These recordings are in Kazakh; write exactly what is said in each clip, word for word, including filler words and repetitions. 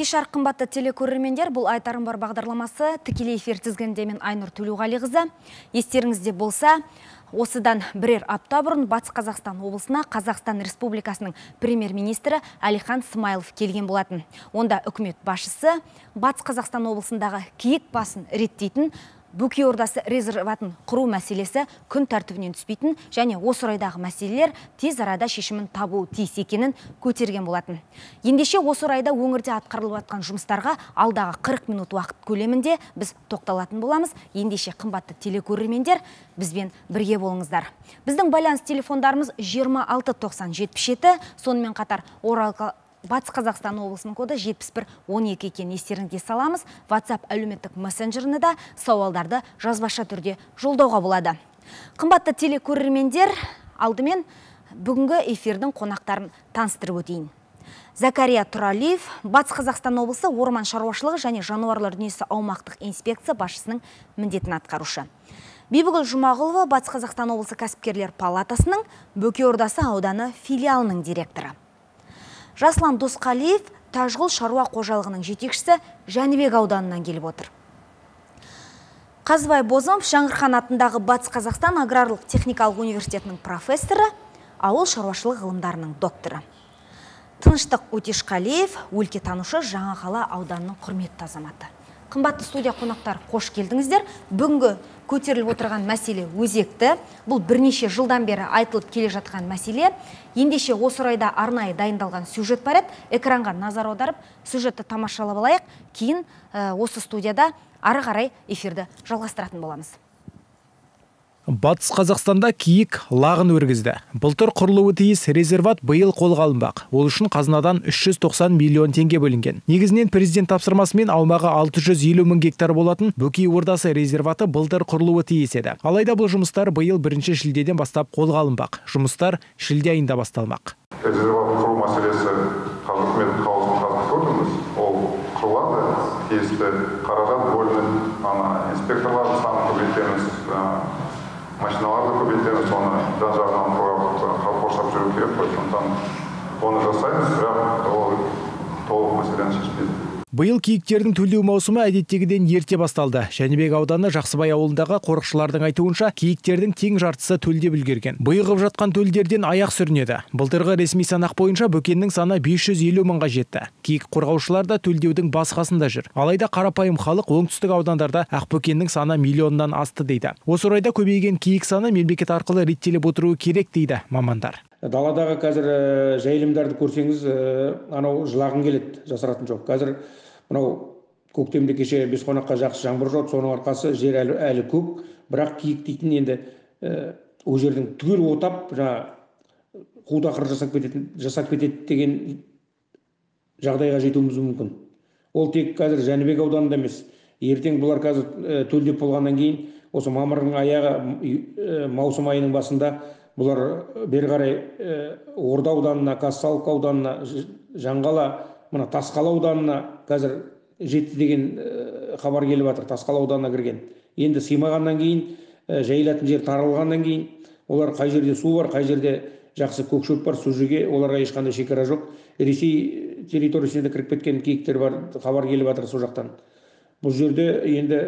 Кеш жарық қымбатты телекөрермендер, бұл айтарым бар бағдарламасы тікелей эфир тізгінінде мен Айнұр Төлеуғалиқызы. Естеріңізде болса, осыдан бірер апта бұрын Батыс Қазақстан облысына Қазақстан Республикасының премьер-министрі Әлихан Смайылов келген болатын. Онда үкімет басшысы Батыс Қазақстан облысындағы киік басын реттейтін Бөкей Ордасы резерватын құру мәселесі күн тәртібінен түспейтін және осы орайдағы мәселелер тез арада шешімін табу тиіс екенін көтерген болатын. Ендеше осы орайда өңірде атқарылып жатқан жұмыстарға алдағы қырық минут уақыт көлемінде біз тоқталатын боламыз. Ендеше қымбатты телекөрермендер, бізбен бірге болыңыздар. Біздің байланыс телефондарымыз жиырма алты тоқсан жетпіс жеті, сонымен қатар Орал Батыс Қазақстан облысының коды жетпіс бір он екі екен естеріңізге саламыз. WhatsApp әлеуметтік мессенджеріне да сауалдарды жазбаша түрде жолдауға болады. Қымбатты телекөрермендер, алдымен бүгінгі эфирдің қонақтарын таныстырып өтейін. Закария Тұралиев, Батыс Қазақстан облысы орман шаруашылығы және жануарлар дүниесі аумақтық инспекция басшысының міндетін атқарушы. Бибігүл Жұмағұлова, Батыс Қазақстан облысы кәсіпкерлер палатасының Бөкей Ордасы ауданы филиалының директоры. Жаслан Досқалиев, Тажғұл шаруа қожалығының жетекшісі Жәнібек ауданынан келіп отыр. Қазбай Бозым, Жаңғырхан атындағы Батыс Қазақстан аграрлық техникалық университетінің профессоры, ауыл шаруашылық ғылымдарының докторы. Тыныштық Өтешқалиев, өлкетанушы Жаңақала ауданының құрметті азаматы. Қымбатты студия қонақтар, қош келдіңіздер. Бүгінгі көтеріліп отырған мәселе өзекті. Бұл бірнеше жылдан бері айтылып келе жатқан мәселе. Ендеше осы орайда арнайы дайындалған сюжет бар еді. Экранға назар аударып, сюжетті тамашалап алайық. Кейін осы студияда ары қарай эфирді жалғастыратын боламыз. Батыс Қазақстанда киік лағын өргізді. Былтыр құрылуы тиіс резерват биыл қолға алынбақ. Ол үшін қазынадан үш жүз тоқсан миллион теңге бөлінген. Негізінен президент тапсырмасымен аумағы алты жүз елу мың гектар болатын Бөкей Ордасы резерваты былтыр құрылуы тиіс еді. Алайда бұл жұмыстар биыл бірінші шілдеден бастап қолға алынбақ. Жұмыстар шілде айында басталмақ. Резерват құру мәселесі қазір үкімет қаулысын қарап көрдіңіз. Ол құрылады, тиісті қаражат бөлініп, ана инспекторлардың санын көбейтеміз, машиналарды көбейтеміз, соны жан-жағынан қоршап жүру керек қой. Сондықтан оны жасаймыз, бірақ ол толық мәселені шешпейді. Биыл киіктердің төлдеу маусымы әдеттегіден ерте басталды. Жәнібек ауданы Жақсыбай ауылындағы қорықшылардың айтуынша, киіктердің тең жартысы төлдеп үлгерген. Бұйығып жатқан төлдерден аяқ сүрінеді. Былтырғы ресми санақ бойынша бөкеннің саны бес жүз елу мыңға жетті. Киік қорғаушылар да төлдеудің басқасында жүр. Алайда қарапайым халық оңтүстік аудандарда ақбөкеннің саны миллионнан асты дейді. Осы орайда көбейген киік саны мемлекет арқылы реттеліп отыруы керек дейді мамандар. Даладағы қазір жайылымдарды көрсеңіз, анау жылағың келеді, жасыратын жоқ. Қазір мынау көктемде кеше Бесқонаққа жақсы жаңбыр жауды, соның арқасы жер әлі, әлі көп, бірақ киік дейтін енді ол жердің түгел отап, қудақыр жасап кететін, жасап кетеді деген жағдайға жетуіміз мүмкін. Ол тек қазір Жәнібек ауданында емес. Ертең бұлар қазір төлдеп болғаннан кейін, осы мамырдың аяғы, маусым айының басында бұлар бері қарай Орда ауданына, Казталовка ауданына, Жаңғала, мына Тасқала ауданына қазір жетті деген хабар келіп жатыр. Тасқала ауданына кірген. Енді сыймағаннан кейін, жайылатын жер таралғаннан кейін, олар қай жерде су бар, қай жерде жақсы көкшөп бар, су жерге оларға ешқандай шекара жоқ. Ресей территориясына кіріп кеткен киіктер бар, хабар келіп жатыр сол жақтан. Бұл жерде енді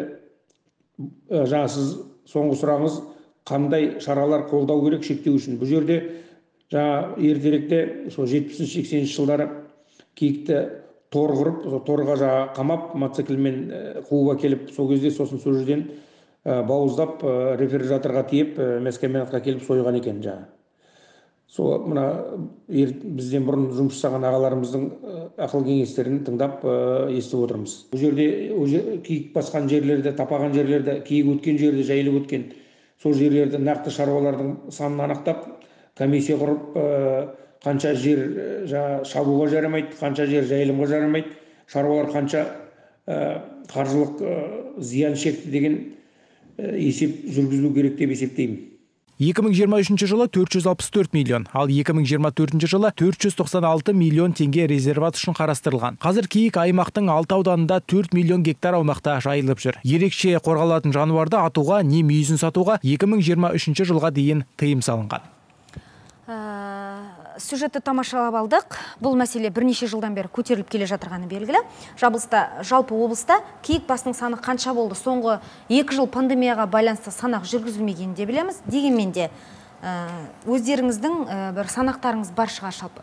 жаңа сіз соңғы сұрағыңыз, қандай шаралар қолдау керек шектеу үшін. Бұл жерде жаңа ертеректе сол жетпісінші сексенінші жылдары киікті тор құрып, торға жаңа қамап, мотоциклмен қуып әкеліп, сол кезде сосын сол жерден бауыздап, рефрижераторға тиеп, Мәскеменатқа келіп сойған екен жаңа. Сол мына бізден бұрын жұмыс жасаған ағаларымыздың ақыл кеңестерін тыңдап естіп отырмыз. Бұл жерде киік басқан жерлерде, тапаған жерлерде, киік өткен жерде, жайылып өткен сол жерлерді нақты шаруалардың санын анықтап, комиссия құрып, қанша жер шабуға жарамайды, қанша жер жайылымға жарамайды, шаруалар қанша қаржылық зиян шекті деген есеп жүргізілу керек деп есептеймін. екі мың жиырма үшінші жылы төрт жүз алпыс төрт миллион, ал екі мың жиырма төртінші жылы төрт жүз тоқсан алты миллион теңге резерват үшін қарастырылған. Қазір киік аймақтың алты ауданында төрт миллион гектар аумақта жайылып жүр. Ерекше қорғалатын жануарды атуға не мүйізін сатуға екі мың жиырма үшінші жылға дейін тыйым салынған. сюжетті тамашалап алдық. Бұл мәселе бірнеше жылдан бері көтеріліп келе жатырғаны белгілі. Жабылыста, жалпы облыста киік басының саны қанша болды? Соңғы екі жыл пандемияға байланысты санақ жүргізілмегенін де білеміз. Дегенмен де өздеріңіздің бір санақтарыңыз бар шығар жалпы.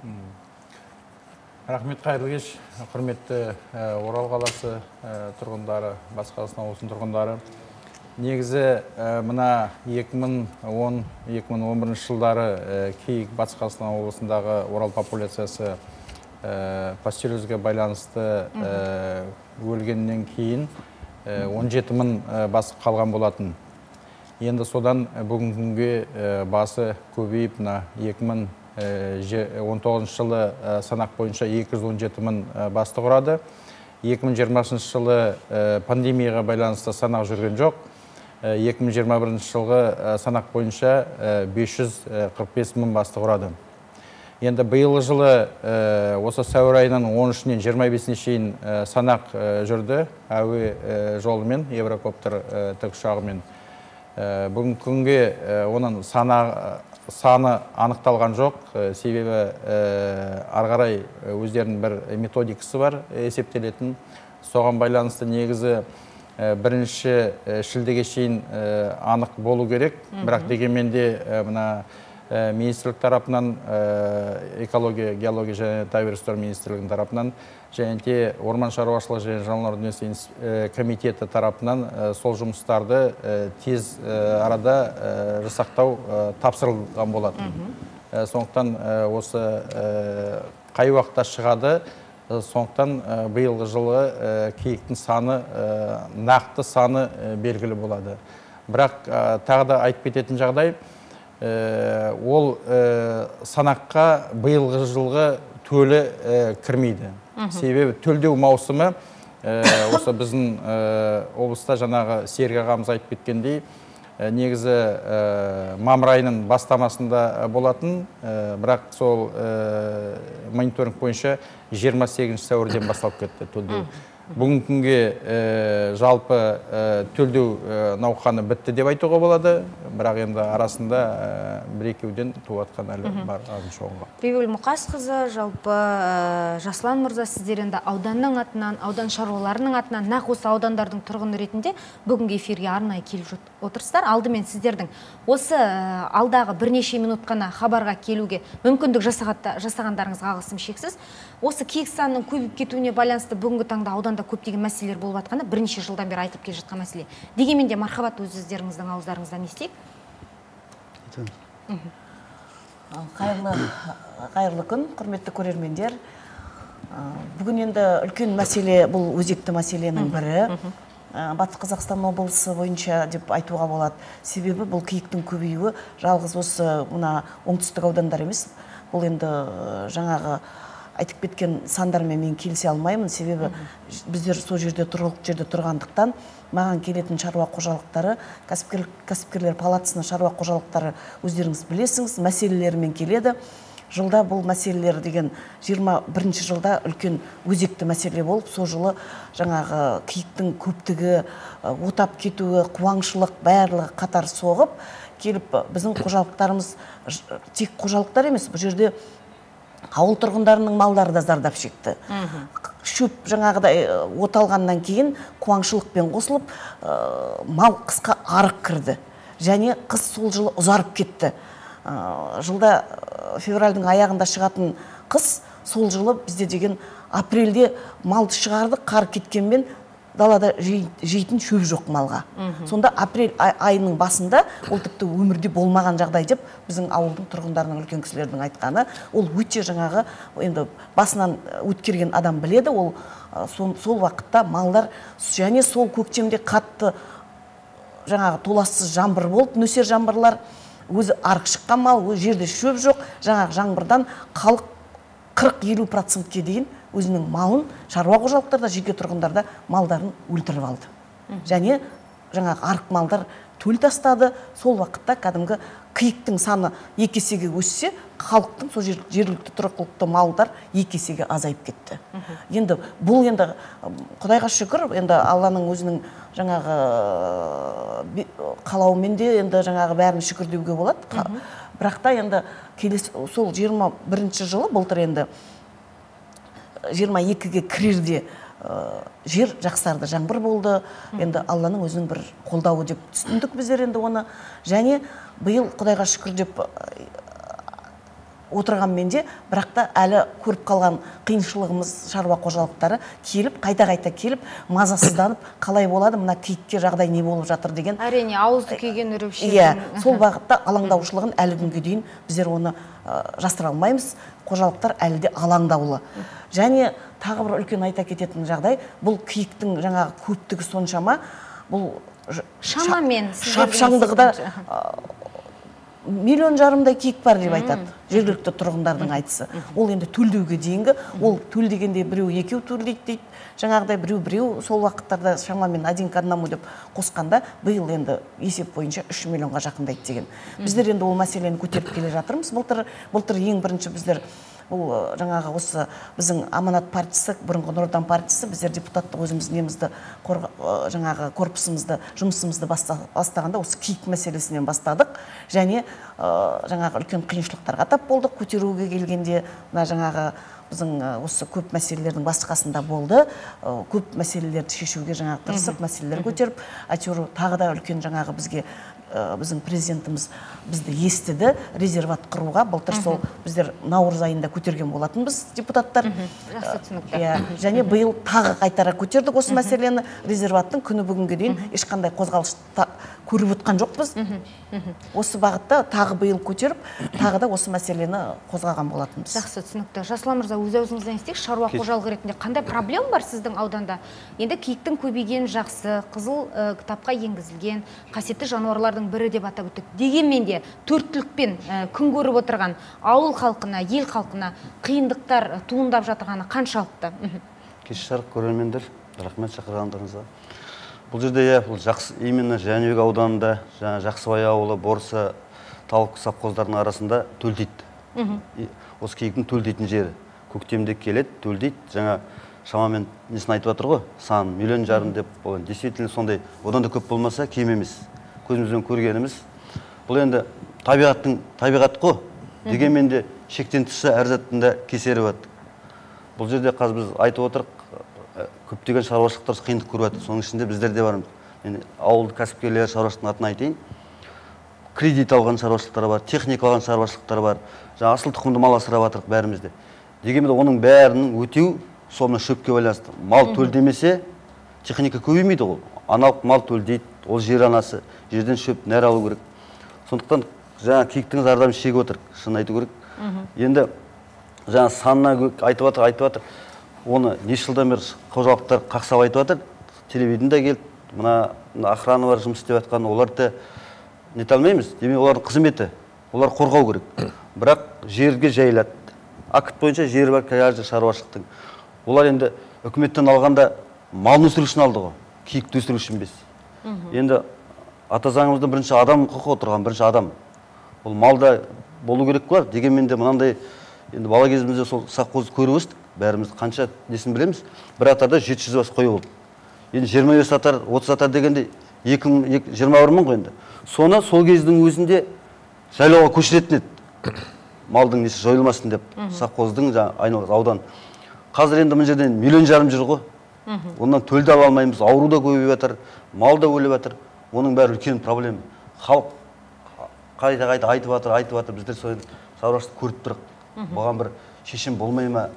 Рахмет, қайырлы кеш, құрметті Орал қаласы тұрғындары, Батыс Қазақстан облысының тұрғындары. Негізі мына екі мың он - екі мың он бірінші жылдары киік Батыс Қазақстан облысындағы орал популяциясы пастереллезге байланысты өлгеннен кейін он жеті мың басы қалған болатын. Енді содан бүгінгі күнге басы көбейіп, екі мың он тоғызыншы жылы санақ бойынша екі жүз он жеті мың басты құрады. екі мың жиырмасыншы жылы пандемияға байланысты санақ жүрген жоқ. екі мың жиырма бірінші жылғы санақ бойынша бес жүз қырық бес мың басты құрады. Енді биылғы жылы осы сәуір айының он үшінен жиырма бесіне шейін санақ жүрді әуе жолымен, Еврокоптер тікұшағымен. Бүгінгі күнге оның саны анықталған жоқ, себебі арғарай өздерінің бір методикасы бар есептелетін. Соған байланысты негізі бірінші шілдеге шейін анық болу керек, бірақ дегенмен де мына министрлік тарапынан, экология, геология және табиғи ресурстар министрлігінің тарапынан, және де орман шаруашылығы және жануарлар дүниесі комитеті тарапынан сол жұмыстарды тез арада жасақтау тапсырылған болатын. Сондықтан осы қай уақытта шығады, сондықтан биылғы жылы киіктің саны, нақты саны белгілі болады. Бірақ тағы да айтып кететін жағдай, ол санаққа биылғы жылғы төлі кірмейді. Себебі төлдеу маусымы, осы біздің облыста жаңағы Серік ағамыз айтып кеткендей, негізі мамыр айының бастамасында болатын, бірақ сол мониторинг бойынша жиырма сегізінші сәуірден басталып кетті төлдеу. Бүгінгі күнге жалпы төлдеу науқаны бітті деп айтуға болады, бірақ енді арасында бір-екеуден туатқан әлі бар аңшоңға. Бибігүл Мұқасқызы, жалпы Жаслан мырза, сіздер енді ауданның атынан, аудан шаруаларының атынан, нақ осы аудандардың тұрғыны ретінде бүгінгі эфирге арнайы келіп отырсыздар. Алдымен сіздердің осы алдағы бірнеше минут қана хабарға келуге мүмкіндік жасағандарыңызға алғысым шексіз. Осы киік санының көбейіп кетуіне байланысты бүгінгі таңда ауданда көптеген мәселелер болып жатқаны бірнеше жылдан бері айтып келе жатқан мәселе. Дегенмен де мархабат өздеріңіздің ауыздарыңыздан естейік. Қайырлы күн, құрметті көрермендер. Бүгін енді үлкен мәселе, бұл өзекті мәселенің бірі. Батыс Қазақстан облысы бойынша деп айтуға болады. Себебі бұл киіктің көбеюі жалғыз осы мына оңтүстік аудандар емес. Бұл енді жаңағы айтып кеткен сандармен мен келісе алмаймын. Себебі біздер сол жерде тұрғылықты жерде тұрғандықтан маған келетін шаруа қожалықтары, кәсіпкерлер палатасының шаруа қожалықтары өздеріңіз білесіңіз, мәселелерімен келеді. Жылда бұл мәселелер деген жиырма бірінші жылда үлкен өзекті мәселе болып, сол жылы жаңағы киіктің көптігі, отап кетуі, қуаңшылық барлығы қатар соғып, келіп біздің қожалықтарымыз, тек қожалықтар емес, бұл жерде ауыл тұрғындарының малдары да зардап шекті. Шөп жаңағыдай оталғаннан кейін қуаңшылықпен қосылып, мал қысқа арық кірді. Және қыс сол жылы ұзарып кетті. Жылда февральдың аяғында шығатын қыс, сол жылы бізде деген апрельде малды шығардық, қар кеткенмен далада жейтін шөп жоқ малға. Сонда апрель айының басында, ол тіпті өмірде болмаған жағдай деп біздің ауылдың тұрғындарының үлкен кісілердің айтқаны, ол өте жаңағы енді басынан өткерген адам біледі, ол сол уақытта малдар және сол көктемде қатты жаңағы толассыз жаңбыр болып, нөсер жаңбырлар, өзі арық шыққан мал, өз жерде шөп жоқ, жаңағы жаңбырдан халық қырық елу процентке дейін өзінің малын шаруа қожалықтарда, жеке тұрғындарда малдарын өлтіріп алды. Және жаңағы арық малдар төл тастады. Сол уақытта кәдімгі киіктің саны екі есеге өссе, халықтың сол жергілікті тұрғылықты малдар екі есеге азайып кетті. Енді бұл енді Құдайға шүкір, енді Алланың өзінің жаңағы қалауымен де енді жаңағы бәрін шүкір деуге болады. бірақ та енді келесі сол жиырма бірінші жылы былтыр енді жиырма екіге кірерде жер жақсарды, жаңбыр болды. Енді Алланың өзінің бір қолдауы деп түсіндік біздер енді оны. Және биыл Құдайға шүкір деп отырғанмен де, бірақ та әлі көріп қалған қиыншылығымыз шаруа қожалықтары келіп, қайта-қайта келіп, мазасызданып, қалай болады, мына киікке жағдай не болып жатыр деген. Әрине, ауызды күйген үріпші. Иә, сол бағытта алаңдаушылығын әлі күнге дейін біздер оны жасыра алмаймыз. Қожалықтар әлі де алаңдаулы. Және тағы бір үлкен айта кететін жағдай, бұл киіктің жаңағы көптігі соншама, бұл шамамен шапшаңдығы да миллион жарымдай киік бар деп айтады жергілікті тұрғындардың айтысы. Ол енді төлдеуге дейінгі, ол төлдегенде біреу екеу төлдейді дейді. Жаңағыдай біреу біреу сол уақыттарда шамамен один к одному деп қосқанда биыл енді есеп бойынша үш миллионға жақындайды деген. Біздер енді ол мәселені көтеріп келе жатырмыз. Былтыр былтыр ең бірінші біздер бұл жаңағы осы біздің Аманат партиясы, бұрынғы Нұр Отан партиясы, біздер депутаттық өзіміз немізді жаңағы корпусымызды, жұмысымызды бастағанда осы киік мәселесінен бастадық. Және жаңағы үлкен қиыншылықтарға тап болдық. Көтеруге келгенде мына жаңағы біздің осы көп мәселелердің басқасында болды. Көп мәселелерді шешуге жаңағы тырысып, мәселелер көтеріп, әйтеуір тағы да үлкен жаңағы бізге біздің президентіміз бізді естіді, резерват құруға. Былтыр сол біздер наурыз айында көтерген болатынбыз депутаттар. Жақсы түсінікті. Және биыл тағы қайтара көтердік осы мәселені. Резерваттың күні бүгінге дейін ешқандай қозғалыс көріп отқан жоқпыз. Осы бағытта тағы биыл көтеріп, тағы да осы мәселені қозғаған болатынбыз. Жақсы түсінікті. Жасұлан мырза, өз аузыңыздан естейік, шаруа қожалығы ретінде қандай проблема бар сіздің ауданда? Енді киіктің көбейгені жақсы, қызыл кітапқа енгізілген, қасиетті жануарлардың бірі деп атап өттік. Дегенмен де төрттілікпен күн көріп отырған ауыл халқына, ел халқына қиындықтар туындап жатырғаны қаншалықты? Кеш жарық көрермендер, рахмет шақырғандарыңызға. Бұл жерде иә, бұл жақсы, именно Жәнібек ауданында, жаңа Жақсыбай ауылы, Борса, Талық совхоздарының арасында төлдейді. Осы киіктің төлдейтін жері. Көктемде келеді, төлдейді. Жаңа шамамен несін айтып жатыр ғой, сан миллион жарым деп болған. Действительно сондай, одан да көп болмаса кем емес. Көзімізбен көргеніміз. Бұл енді табиғаттың табиғат қой. Дегенмен де шектен тыс әр заттың да кесері бар. Бұл жерде қазір біз айтып отырық, көптеген шаруашылықтар қиындық көріп жатыр. Соның ішінде біздер де бармыз. Енді ауылды кәсіпкерлер шаруашылықтың атын айтайын. Кредит алған шаруашылықтар бар, техника алған шаруашылықтар бар. Жаңа асыл тұқымды мал асырап жатырық бәрімізде. Дегенмен оның бәрінің өтеу соны шөпке байланысты. Мал төлдемесе техника көбеймейді ол. Аналық мал төлдейді, ол жер анасы, жерден шөп нәр алу керек. Сондықтан жаңа киіктің зардабын шегіп отыр, шын айту керек. Енді жаңа санына айтып жатыр, айтып жатыр. Оны неше жылдан бері қожалықтар қақсап айтып жатыр. Телевидениеде келіп, мына охрана бар жұмыс істеп жатқан, оларды нете алмаймыз. Демек олардың қызметі, олар қорғау керек. Бірақ жерге жайылады. Акт бойынша жері бар каждый шаруашылықтың. Олар енді үкіметтен алғанда мал өсіру үшін алды ғой, киікті өсіру үшін емес. Енді ата заңымызда бірінші адам құқығы отырған, бірінші адам. Ол малда болу керек бар. Дегенмен де мынандай енді бала кезімізде сол совхозды көріп өстік. Бәріміз қанша несін білеміз. Бір атарда жеті жүз бас қой болды. Енді жиырма бес атар, отыз атар дегенде жиырма бір мың ғой енді. Соны сол кездің өзінде жайлауға көшіретін еді. Малдың несі жойылмасын деп, совхоздың айналасы аудан. Қазір енді мына жерден миллион жарым жүр ғой. Ондан төлді ала алмаймыз, ауру да көбейіп жатыр, мал да өліп жатыр. Оның бәрі үлкен проблема. Халық қайта-қайта айтып жатыр, айтып жатыр, біздер сол шаруашылықты көріп тұрық. Бұған бір шешім болмай ма?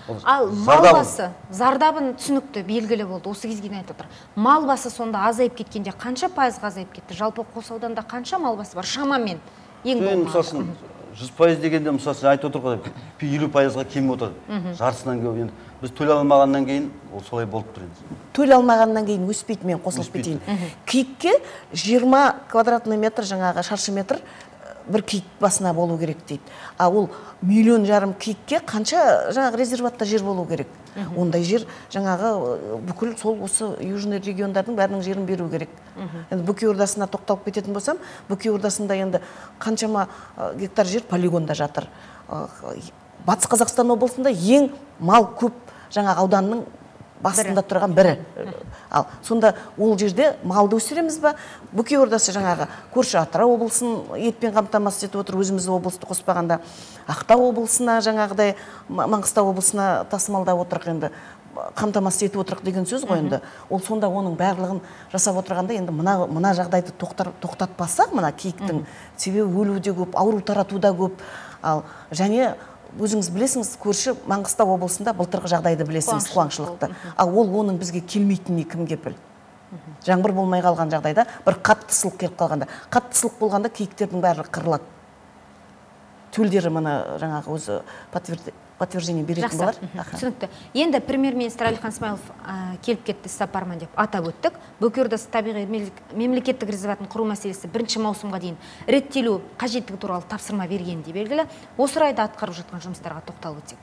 Ал мал басы зардабын түсінікті, белгілі болды. Осы кезге айтып отыр. Мал басы сонда азайып кеткенде қанша пайызға азайып кетті? Жалпы Қос ауданда қанша мал басы бар? Шамамен ең болмағанда. жүз пайыз дегенде мысалы айтып отыр ғой, елу пайызға кеміп отыр. Жартысынан көп енді. Біз төл алмағаннан кейін ол солай болып тұр енді. Төл алмағаннан кейін өспейді, мен қосылып кетейін. Киікке жиырма квадратный метр жаңағы шаршы метр бір киік басына болу керек дейді. А ол миллион жарым киікке қанша жаңағы резерватта жер болу керек. Ондай жер жаңағы бүкіл сол осы южный региондардың бәрінің жерін беру керек. Енді Бөкей Ордасына тоқталып кететін болсам, Бөкей Ордасында енді қаншама гектар жер полигонда жатыр. Батыс Қазақстан облысында ең мал көп жаңағы ауданның басында тұрған бірі. Ал сонда ол жерде малды өсіреміз ба? Бөкей Ордасы жаңағы көрші Атырау облысын етпен қамтамасыз етіп отыр, өзіміз облысты қоспағанда. Ақтау облысына жаңағыдай Маңғыстау облысына тасымалдап отырық енді, қамтамасыз етіп отырық деген сөз ғой енді. Ол сонда оның барлығын жасап отырғанда енді мына мына жағдайды тоқтатпасақ, мына киіктің себебі өлу де көп, ауру тарату да көп. Ал және өзіңіз білесіңіз, көрші Маңғыстау облысында былтырғы жағдайды білесіңіз, қуаңшылықты. Ал ол оның бізге келмейтініне кім кепіл? Жаңбыр болмай қалған жағдайда, бір қатты сылық келіп қалғанда, қатты сылық болғанда киіктердің бәрі қырылады. Төлдері мына жаңағы өзі подтверждение беретін болар. Түсінікті. Енді премьер-министр Әлихан Смайылов келіп кетті сапармен деп атап өттік. Бөкей Ордасы табиғи мемлекеттік резерватын құру мәселесі бірінші маусымға дейін реттелу қажеттігі туралы тапсырма бергенде белгілі. Осы орайда атқарып жатқан жұмыстарға тоқталып өтсек.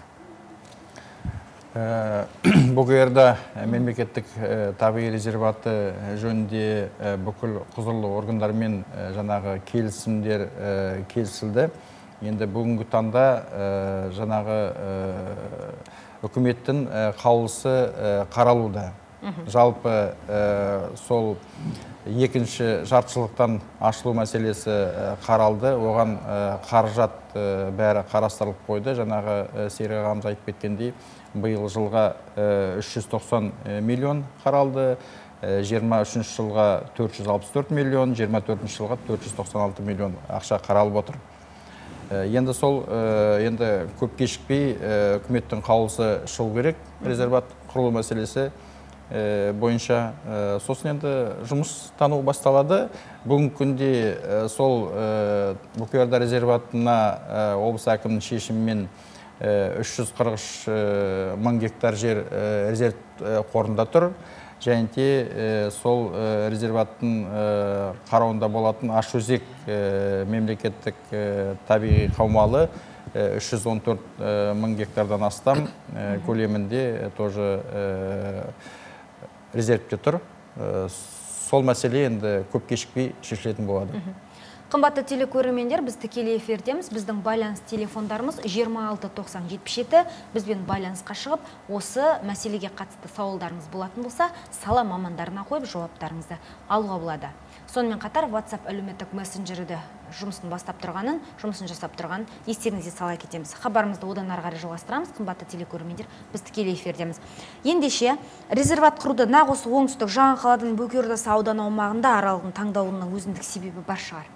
Бөкей Орда мемлекеттік табиғи резерваты жөнінде бүкіл құзырлы органдармен жаңағы келісімдер келісілді. Енді бүгінгі таңда жаңағы үкіметтің қаулысы қаралуда. Жалпы сол екінші жартыжылдықтан ашылу мәселесі қаралды. Оған қаражат бәрі қарастырылып қойды. Жаңағы Серік ағамыз айтып кеткендей, биыл жылға үш жүз тоқсан миллион қаралды. жиырма үшінші жылға төрт жүз алпыс төрт миллион, жиырма төртінші жылға төрт жүз тоқсан алты миллион ақша қаралып отыр. Енді сол, енді көп кешікпей үкіметтің қаулысы шығу керек, резерват құрылу мәселесі бойынша. Сосын енді жұмыс тану басталады. Бүгінгі күнде сол Бөкей Орда резерватына облыс әкімінің шешімімен үш жүз қырық үш мың гектар жер резерв қорында тұр. Және де сол резерваттың қарауында болатын Ашөзек мемлекеттік табиғи қаумалы үш жүз он төрт мың гектардан астам көлемінде тоже резервте тұр. Сол мәселе енді көп кешікпей шешілетін болады. Қымбатты телекөрермендер, біз тікелей эфирдеміз. Біздің байланыс телефондарымыз жиырма алты тоқсан жетпіс жеті. Бізбен байланысқа шығып, осы мәселеге қатысты сауалдарыңыз болатын болса, сала мамандарына қойып жауаптарыңызды алуға болады. Сонымен қатар WhatsApp әлеуметтік мессенджерді жұмысын бастап тұрғанын, жұмысын жасап тұрғанын естеріңізге сала кетеміз. Хабарымызды одан ары қарай жалғастырамыз. Қымбатты телекөрермендер, біз тікелей эфирдеміз. Ендеше, резерват құруды нақ осы оңтүстік Жаңақаладың Бөкей Ордасы ауданы аумағында аралығын таңдауының өзіндік себебі бар шығар.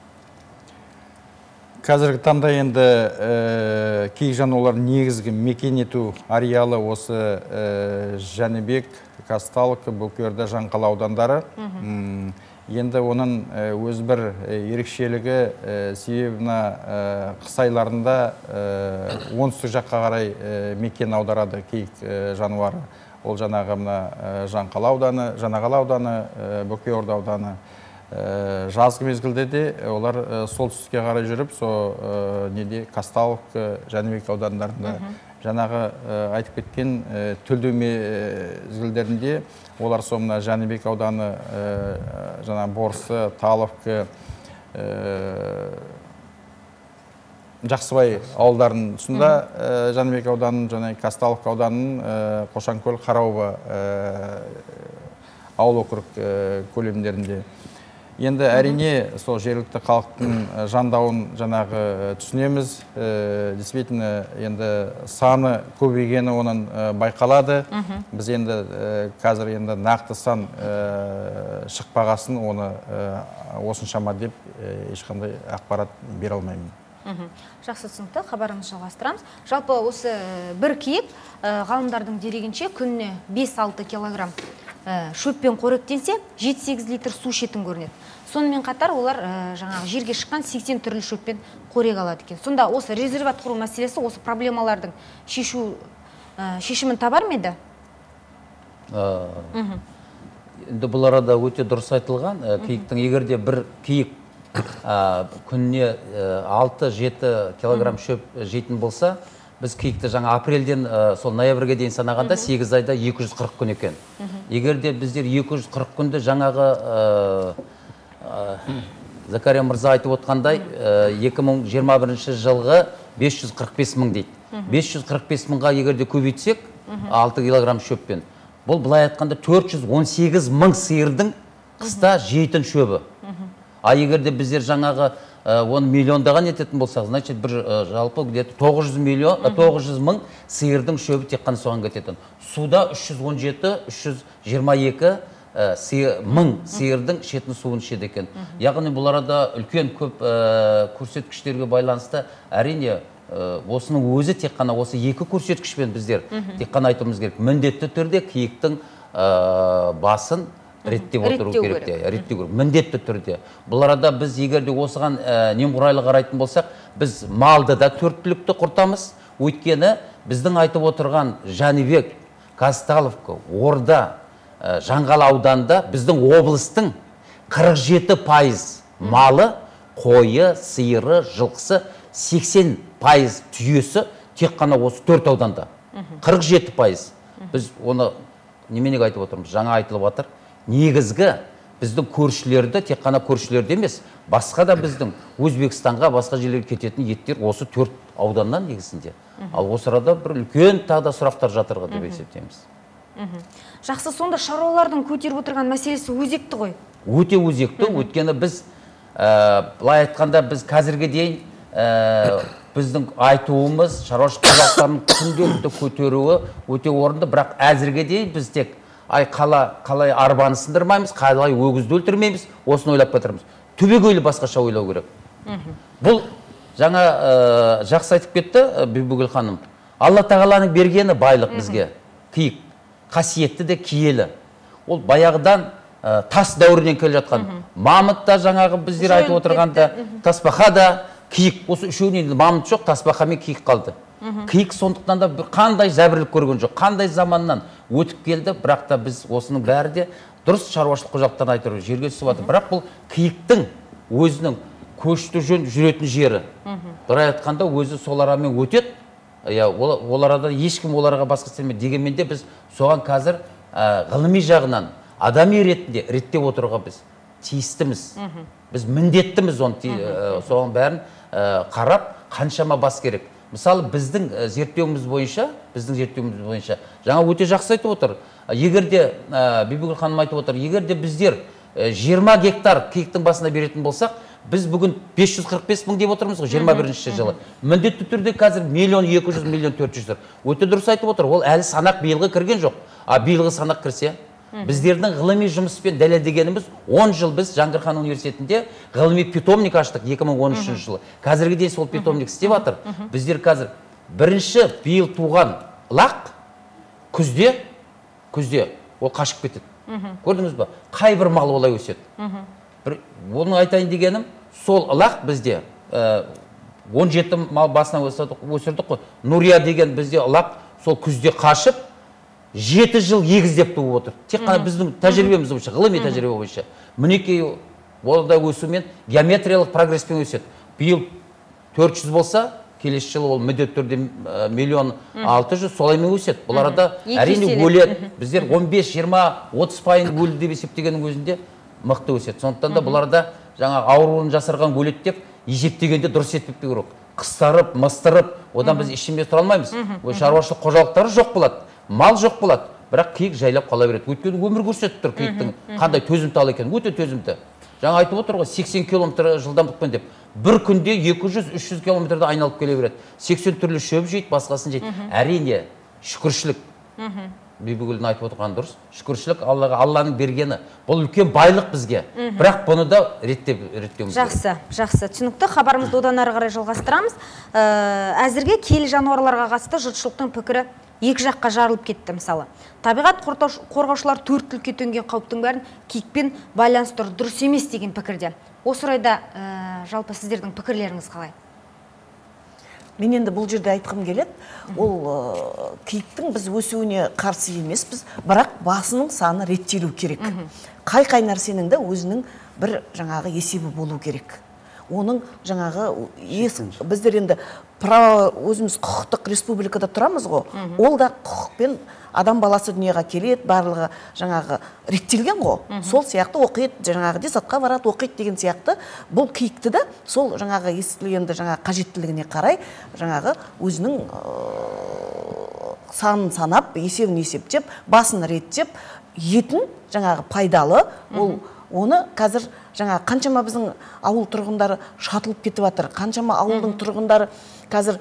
Қазіргі таңда енді кей жануарлар негізгі мекен ету ареалы осы Жәнібек, Казталов, Бөкей Орда, Жаңқала аудандары. Енді оның өз бір ерекшелігі себебіне қыс айларында оңтүстік жаққа қарай мекен аударады киік жануары. Ол жаңағы Жаңқала ауданы, Жаңақала ауданы, Бөкей Орда ауданы. Жазғы мезгілде де олар солтүстікке қарай жүріп, со неде Казталов, Жәнібек аудандарында жаңағы айтып кеткен төлдеу мезгілдерінде олар соңына Жәнібек ауданы, жаңағы Борсы, Таловка, Жақсыбай ауылдарының тұсында Жәнібек ауданының, және Казталов ауданының Қошанкөл, Қарауба ауыл округ көлемдерінде. Енді әрине сол жергілікті халықтың жандауын жаңағы түсінеміз. Действительно, енді саны көбейгені оның байқалады. Біз енді қазір енді нақты сан шықпағасын, оны осыншама деп ешқандай ақпарат бере алмаймын. Жақсы түсінікті, хабарымыз жалғастырамыз. Жалпы осы бір киік ғалымдардың дерегінше күніне бес алты килограмм шөппен қоректенсе, жеті сегіз литр су ішетін көрінеді. Сонымен қатар олар жаңағы жерге шыққан сексен түрлі шөппен қорек алады екен. Сонда осы резерват құру мәселесі осы проблемалардың шешу шешімін табар ма еді? Енді бұл арада өте дұрыс айтылған. Киіктің егерде бір киік күніне алты жеті килограмм шөп жейтін болса, біз киікті жаңа апрельден сол ноябрьге дейін санағанда сегіз айда екі жүз қырық күн екен. Егерде біздер екі жүз қырық күнді жаңағы Закария мырза айтып отқандай екі мың жиырма бірінші жылғы бес жүз қырық бес мың дейді. бес жүз қырық бес мыңға егерде көбейтсек алты килограмм шөппен, бұл былай айтқанда төрт жүз он сегіз мың сиырдың қыста жейтін шөбі. А егерде біздер жаңағы он миллиондаған ететін болсақ, значит, бір жалпы где-то тоғыз жүз миллион, тоғыз жүз мың сиырдың шөбі тек қана соған кететін. Суда үш жүз он жеті, үш жүз жиырма екі мың сиырдың ішетін суын ішеді екен. Яғни бұл арада үлкен көп көрсеткіштерге байланысты, әрине осының өзі тек қана осы екі көрсеткішпен біздер тек қана айтуымыз керек. Міндетті түрде киіктің басын реттеп отыру керек. Реттеу керек. Міндетті түрде. Бұл арада біз егерде осыған немқұрайлы қарайтын болсақ, біз малды да төрт түлікті құртамыз. Өйткені біздің айтып отырған Жәнібек, Казталовка, Орда, Жаңғал ауданында біздің облыстың қырық жеті пайыз малы, қойы, сиыры, жылқысы, сексен пайыз түйесі тек қана осы төрт ауданда. қырық жеті пайыз. Біз оны неменеге айтып отырмыз? Жаңа айтылып жатыр. Негізгі біздің көршілерді, тек қана көршілерді емес, басқа да біздің Өзбекстанға, басқа жерлерге кететін еттер осы төрт ауданнан негізінде. Ал осы арада бір үлкен тағы да сұрақтар жатырға деп есептейміз. Жақсы, сонда шаруалардың көтеріп отырған мәселесі өзекті ғой? Өте өзекті, өйткені біз былай айтқанда біз қазірге дейін біздің айтуымыз, шаруашылық қожалықтарының күнделікті көтеруі өте орынды, бірақ әзірге дейін біз тек ай қалай арбаны сындырмаймыз, қалай өгізді өлтірмейміз, осыны ойлап кетірміз. Түбегейлі басқаша ойлау керек. Бұл жаңа жақсы айтып кетті Бибігүл ханым. Алла тағаланың бергені байлық бізге, киік, қасиетті де киелі. Ол баяғыдан тас дәуірінен келе жатқан. Мамыт та жаңағы біздер айтып отырғанда, тасбақа да, киік. Осы үшеуінен мамыт жоқ, тасбақа мен киік қалды. Киік сондықтан да қандай зәбірлік көрген жоқ, қандай заманнан өтіп келді, бірақ та біз осының бәрі де дұрыс шаруашылық қожалықтан айтыру, жерге түсіп жатыр. Бірақ бұл киіктің өзінің көшті жөн жүретін жері. Бір айтқанда өзі сол арамен өтеді. Ол арада ешкім оларға басқа істемейді. Дегенмен де біз соған қазір ғылыми жағынан адами ретінде реттеп отыруға біз тиістіміз. Біз міндеттіміз соған бәрін қарап, қаншама бас керек. Мысалы, біздің зерттеуіміз бойынша, біздің зерттеуіміз бойынша, жаңа өте жақсы айтып отыр. Егерде, Бибігүл ханым айтып отыр, егерде біздер жиырма гектар киіктің басына беретін болсақ, біз бүгін бес жүз қырық бес мың деп отырмыз ғой, жиырма бірінші жылы. Міндетті түрде қазір миллион екі жүз, миллион төрт жүз. Өте дұрыс айтып отыр, ол әлі санақ биылғы кірген жоқ. А биылғы санақ кірсе, біздердің ғылыми жұмыспен дәлелдегеніміз он жыл біз Жаңғыр хан университетінде ғылыми питомник аштық екі мың он үшінші жылы. Қазірге дейін сол питомник істеп жатыр. Біздер қазір бірінші биыл туған лақ күзде, күзде ол қашып кетеді. Көрдіңіз ба? Қай бір мал олай өседі. Оны айтайын дегенім, сол лақ бізде он жеті мал басына өсірдік қой. Нұрия деген бізде лақ сол күзде қашып, жеті жыл егіздеп туып отыр. Тек қана біздің тәжірибеміз бойынша, ғылыми тәжірибе бойынша. Мінекей олда өсумен геометриялық прогресспен өседі. Биыл төрт жүз болса, келесі жылы ол міндетті түрде миллион алты жүз солаймен өседі. Бұл арада әрине өледі. Біздер он бес, жиырма, отыз пайыз өлді деп есептегеннің өзінде мықты өседі. Сондықтан да бұл арада жаңа ауруын жасырған өледі деп есептегенде дұрыс етпеп керек. Қыстарып, мыстырып, одан біз ештеңе тұра алмаймыз. Шаруашылық қожалықтары жоқ болады. Мал жоқ болады, бірақ киік жайлап қала береді. Өйткені өмір көрсетіп тұр киіктің қандай төзімтал екенін, өте төзімді. Жаңа айтып отыр ғой, сексен километр жылдамдықпен деп. Бір күнде екі жүз, үш жүз километрді айналып келе береді. сексен түрлі шөп жейді, басқасын жейді. Әрине, шүкіршілік. Бибігүлдің айтып отырған дұрыс. Шүкіршілік Аллаға, Алланың бергені. Бұл үлкен байлық бізге. Бірақ бұны да реттеуіміз керек. Жақсы, жақсы. Түсінікті. Хабарымызды одан ары қарай жалғастырамыз. Әзірге киелі жануарларға қатысты жұртшылықтың пікірі екі жаққа жарылып кетті. Мысалы, табиғат қорғаушылар төрт түлікке төнген қауіптің бәрін киікпен байланыстыру дұрыс емес деген пікірде. Осы орайда жалпы сіздердің пікірлеріңіз қалай? Мен енді бұл жерде айтқым келеді, ол киіктің біз өсуіне қарсы емеспіз, бірақ басының саны реттелу керек. Қай-қай нәрсенің де өзінің бір жаңағы есебі болу керек. Оның жаңағы біздер енді өзіміз құқықтық республикада тұрамыз ғой, ол да құқықпен адам баласы дүниеға келеді, барлығы жаңағы реттелген ғой. Сол сияқты оқиды, жаңағы десатқа барады, оқиды деген сияқты. Бұл киікті де сол жаңағы естілгенді жаңағы қажеттілігіне қарай жаңағы өзінің санын санап, есебін есептеп, басын реттеп, етін жаңағы пайдалы, ол оны қазір жаңа қаншама біздің ауыл тұрғындары шатылып кетіп жатыр, қаншама ауылдың тұрғындары қазір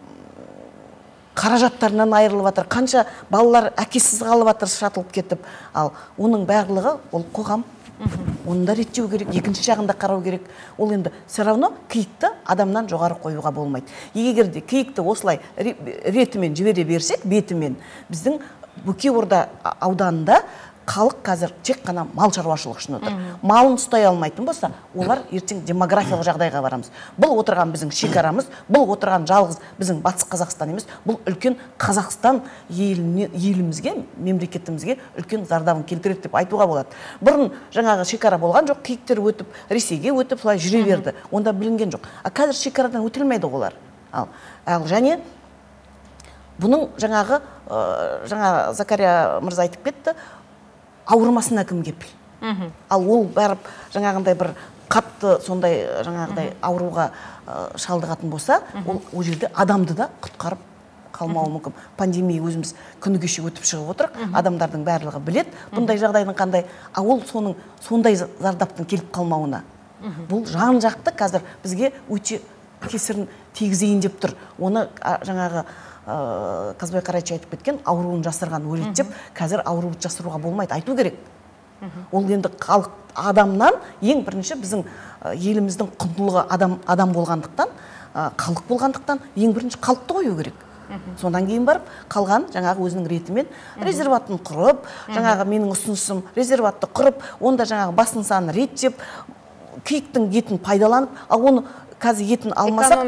қаражаттарынан айырылып жатыр, қанша балалар әкесіз қалып жатыр шатылып кетіп. Ал оның барлығы ол қоғам. Оны да реттеу керек, екінші жағында қарау керек. Ол енді все равно киікті адамнан жоғары қоюға болмайды. Егер де киікті осылай ретімен жібере берсек, бетімен, біздің Бөкей Орда ауданында халық қазір тек қана мал шаруашылығы үшін отыр. Малын ұстай алмайтын болса, олар ертең демографиялық жағдайға барамыз. Бұл отырған біздің шекарамыз, бұл отырған жалғыз біздің Батыс Қазақстан емес, бұл үлкен Қазақстан елімізге, мемлекетімізге үлкен зардабын келтіреді деп айтуға болады. Бұрын жаңағы шекара болған жоқ, киіктер өтіп, Ресейге өтіп, солай жүре берді. Онда білінген жоқ. А қазір шекарадан өтілмейді олар. Ал, ал және бұның жаңағы жаңа Закария мырза айтып кетті, ауырмасына кім кепіл. Ал ол бәріп жаңағындай бір қатты сондай жаңағыдай ауруға шалдығатын болса, ол о жерде адамды да құтқарып қалмауы мүмкін. Пандемия өзіміз күні кеше өтіп шығып отырық, адамдардың барлығы білет, бұндай жағдайдың қандай, а ол соның сондай зардаптың келіп қалмауына. Бұл жан жақты қазір бізге өте кесірін тигізейін деп тұр. Оны жаңағы Қазбай Қарайчы айтып кеткен, ауруын жасырған өледі деп, қазір ауруды жасыруға болмайды, айту керек. Ол енді халық адамнан, ең бірінші біздің еліміздің құндылығы адам, адам болғандықтан, халық болғандықтан, ең бірінші халықты қою керек. Сондан кейін барып, қалған жаңағы өзінің ретімен резерватын құрып, жаңағы менің ұсынысым резерватты құрып, онда жаңағы басын санын реттеп, киіктің етін пайдаланып, ал оны қазір етін алмасақ,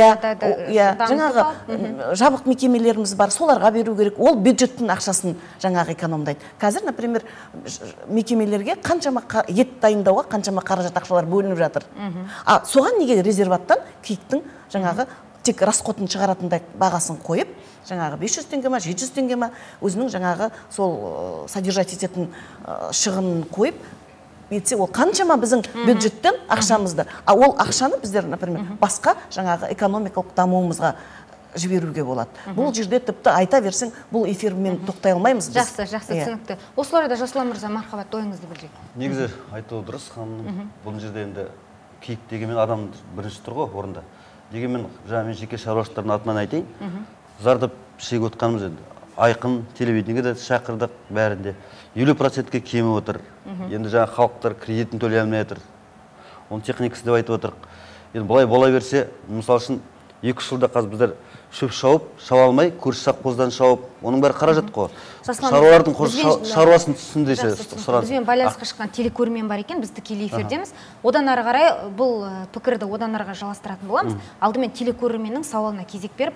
жаңағы жабық мекемелеріміз бар, соларға беру керек. Ол бюджеттің ақшасын жаңағы экономдайды. Қазір, например, мекемелерге қаншама ет дайындауға қаншама қаражат ақшалар бөлініп жатыр. А соған неге резерваттан киіктің жаңағы тек расходын шығаратындай бағасын қойып, жаңағы бес жүз теңге ма, жеті жүз теңге ма, өзінің жаңағы сол содержать ететін шығынын қойып, етсе, ол қаншама біздің бюджеттен ақшамызды, а ол ақшаны біздер, например, басқа жаңағы экономикалық дамуымызға жіберуге болады. Бұл жерде тіпті айта берсең, бұл эфирмен тоқтай алмаймыз. Жақсы, жақсы, түсінікті. Осы орайда Жасұлан мырза, мархабат, ойыңызды білдірейік. Негізі айтуы дұрыс, ханым. Бұл жерде енді киік дегенмен адам бірінші тұр ғой орында. Дегенмен жаңа мен жеке шаруашылықтардың атынан айтайын. Зардап шегіп отқанымыз енді айқын, телевидениеге де шақырдық бәрінде. елу процентке кеміп отыр. Енді жаңа халықтар кредитін төлей алмай отыр. Оның техникасы деп айтып отырық. Енді бұлай бола берсе, мысалы үшін екі үш жылда қазір біздер шөп шауып, шауа алмай, көрші совхоздан шауып, оның бәрі қаражат қой. Шаруалардың шаруасын түсіндірсе сұраныс. Бізбен байланысқа шыққан телекөрермен бар екен, біз тікелей эфирдеміз. Одан ары қарай бұл пікірді одан арыға жалғастыратын боламыз. Алдымен телекөрерменнің сауалына кезек беріп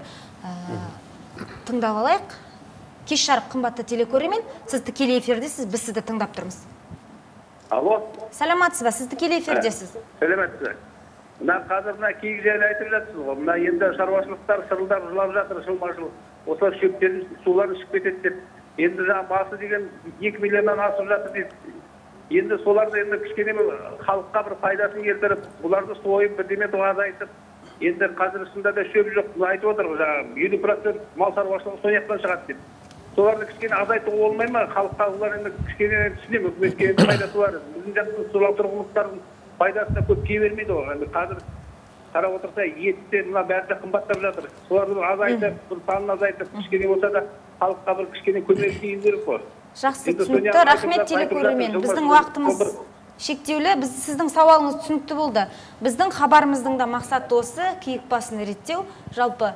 тыңдап алайық. Кеш жарық қымбатты телекөрермен, сіз тікелей эфирдесіз, біз сізді тыңдап тұрмыз. Алло. Саламатсыз ба, сіз тікелей эфирдесіз. Сәлеметсіз. Мына қазір мына киік жайлы айтып жатсыз ғой. Мына енді шаруашылықтар шырылдап жылап жатыр, жылма-жыл. Осылар шөптерін, суларын ішіп кетеді деп. Енді жаңа басы деген екі миллионнан асып жатыр дейді. Енді соларды енді кішкене халыққа бір пайдасын келтіріп, бұларды сойып, бірдеме азайтып, енді қазір шынында да шөп жоқ. Айтып отыр жаңа елу процент мал шаруашылығы сояқтан шығады деп. Соларды кішкене азайтуға болмай ма? Халыққа олар енді кішкене түсінемін, үкіметке енді пайдасы бар. Біздің жақтың сулау тұрғылықтардың пайдасына көп кие бермейді ғой. Енді қазір қарап отырса, етте мына бәрі де қымбаттап жатыр. Соларды азайтып, бір санын азайтып, кішкене болса да халыққа бір кішкене көмек тиін керек қой. Жақсы, түсінікті. Рахмет телекөрермен. Біздің уақытымыз шектеулі, біз сіздің сауалыңыз түсінікті болды. Біздің хабарымыздың да мақсаты осы, киік басын реттеу. Жалпы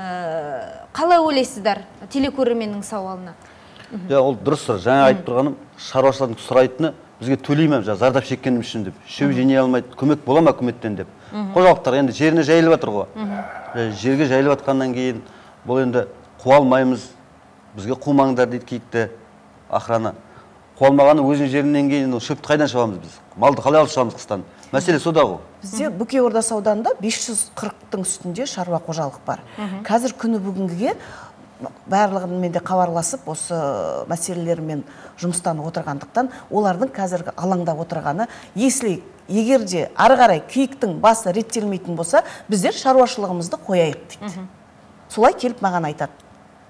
қалай ойлайсыздар телекөрерменнің сауалына? Ол дұрыс сұрақ. Жаңа айтып тұрғаным, шаруашылардың сұрайтыны бізге төлеймін, зардап шеккенім үшін деп. Шөп жинай алмайды, көмек бола ма үкіметтен деп. Қожалықтар енді жеріне жайылып жатыр ғой. Жерге жайылып жатқаннан кейін бұл енді қуа алмаймыз. Бізге қумаңдар дейді киікті охрана. Қолмағаны өзінің жерінен кейін шөпті қайдан шығамыз біз? Малды қалай алып шығамыз қыстан? Мәселе сода ғой. Бізде Бөкей Орда ауданында бес жүз қырықтың үстінде шаруа қожалық бар. Қазір күні бүгінге барлығымен де хабарласып, осы мәселелермен жұмыстан отырғандықтан, олардың қазіргі алаңда отырғаны, если егер де ары қарай киіктің басы реттелмейтін болса, біздер шаруашылығымызды қояйық дейді. Солай келіп маған айтады. Ал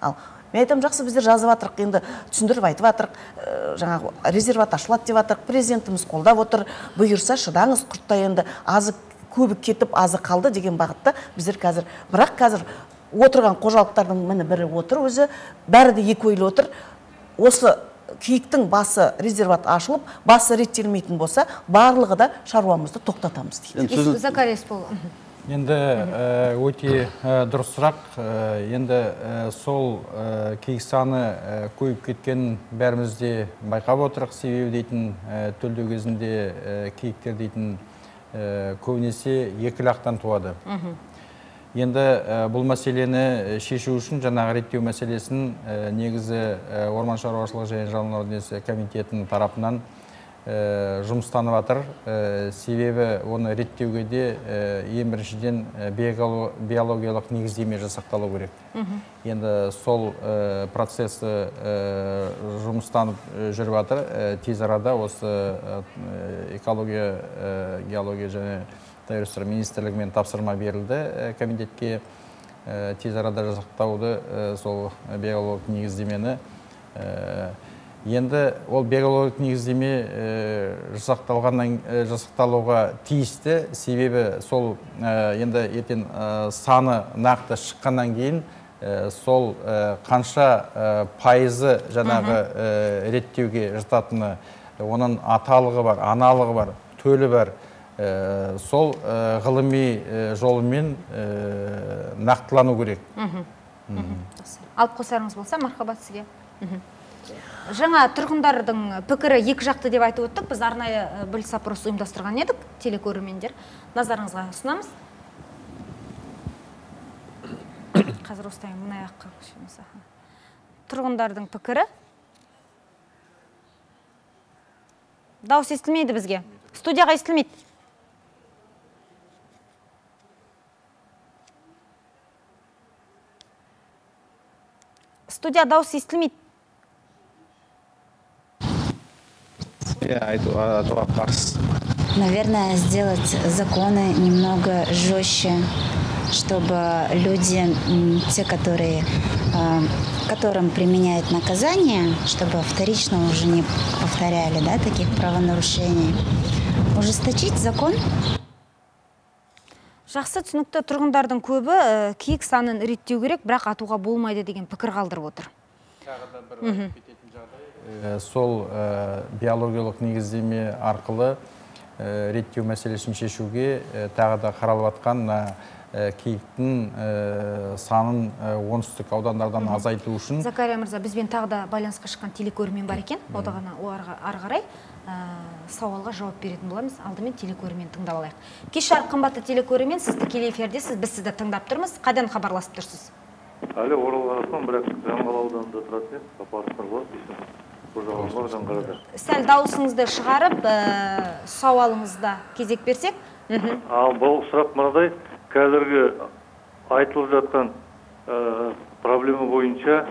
Мен айтам, жақсы, біздер жазып жатырық, енді түсіндіріп айтып жатырық, жаңағы резерват ашылады деп жатырық, президентіміз қолдап отыр, бұйырса шыдаңыз, құртта енді азы көбі кетіп, азы қалды деген бағытта біздер қазір, бірақ қазір отырған қожалықтардың міне бірі отыр өзі, бәрі де екі ойлы отыр. Осы киіктің басы резерват ашылып, басы реттелмейтін болса, барлығы да шаруамызды тоқтатамыз дейді. Закария Есбол. Енді өте дұрыс сұрақ. Енді сол киік саны көйіп кеткен бәрімізде байқап отырық. Себебі дейтін төлдеу кезінде киіктер дейтін көбінесе екі лақтан туады. Енді бұл мәселені шешу үшін жаңағы реттеу мәселесін негізі Орман шаруашылығы және жануарлар дүниесі комитетінің тарапынан жұмыстанып жатыр. Себебі оны реттеуге де ең біріншіден биологиялық негіздеме жасақталу керек. Енді сол процесі жұмыстанып жүріп жатыр. Тез арада осы экология, геология және табиғат министрлігімен тапсырма берілді комитетке. Тез арада жасақтауды сол биологиялық негіздемені. Енді ол биологиялық негіздеме жасақталуға тиісті, себебі сол енді ертең саны нақты шыққаннан кейін сол қанша пайызы жаңағы реттеуге жататыны, оның аталығы бар, аналығы бар, төлі бар, сол ғылыми жолымен нақтылану керек. Алып қосарыңыз болса, мархабат сізге. Жаңа тұрғындардың пікірі екі жақты деп айтып өттік. Біз арнайы біліс опрос ұйымдастырған едік, телекөрермендер. Назарыңызға ұсынамыз. Қазір осылай мына жаққа көшеміз. Тұрғындардың пікірі. Дауыс естілмейді бізге. Студияға естілмейді. Студия дауыс естілмейді. Наверное, сделать законы немного жестче, чтобы люди, те, которые, которым применяют наказание, чтобы вторично уже не повторяли, да, таких правонарушений. Ужесточить закон. Жақсы, түсінікті. Тұрғындардың көбі киік санын реттеу керек, бірақ атуға болмайды деген пікір қалдырып отыр. Тағы да бір кететін жағдай. Сол биологиялық негіздеме арқылы реттеу мәселесін шешуге тағы да қаралып жатқан киіктің санын оңтүстік аудандардан азайту үшін. Закария мырза, бізбен тағы да байланысқа шыққан телекөрермен бар екен. Одағана ары қарай сауалға жауап беретін боламыз. Алдымен телекөрермен тыңдап алайық. Кеш жарық қымбатты телекөрермен, сіз тікелей эфирдесіз, біз сізді тыңдап тұрмыз. Қайдан хабарласып тұрсыз? Әлі Орал қаласынан, бірақ Жаңғал ауданында тұратын еді. Сапарыстан болады. Қожағалымға Жаңғалада. Сәл дауысыңызды шығарып, сауалыңызда кезек берсек. Ал бұл сұрақ мынадай, қазіргі айтылып жатқан проблема бойынша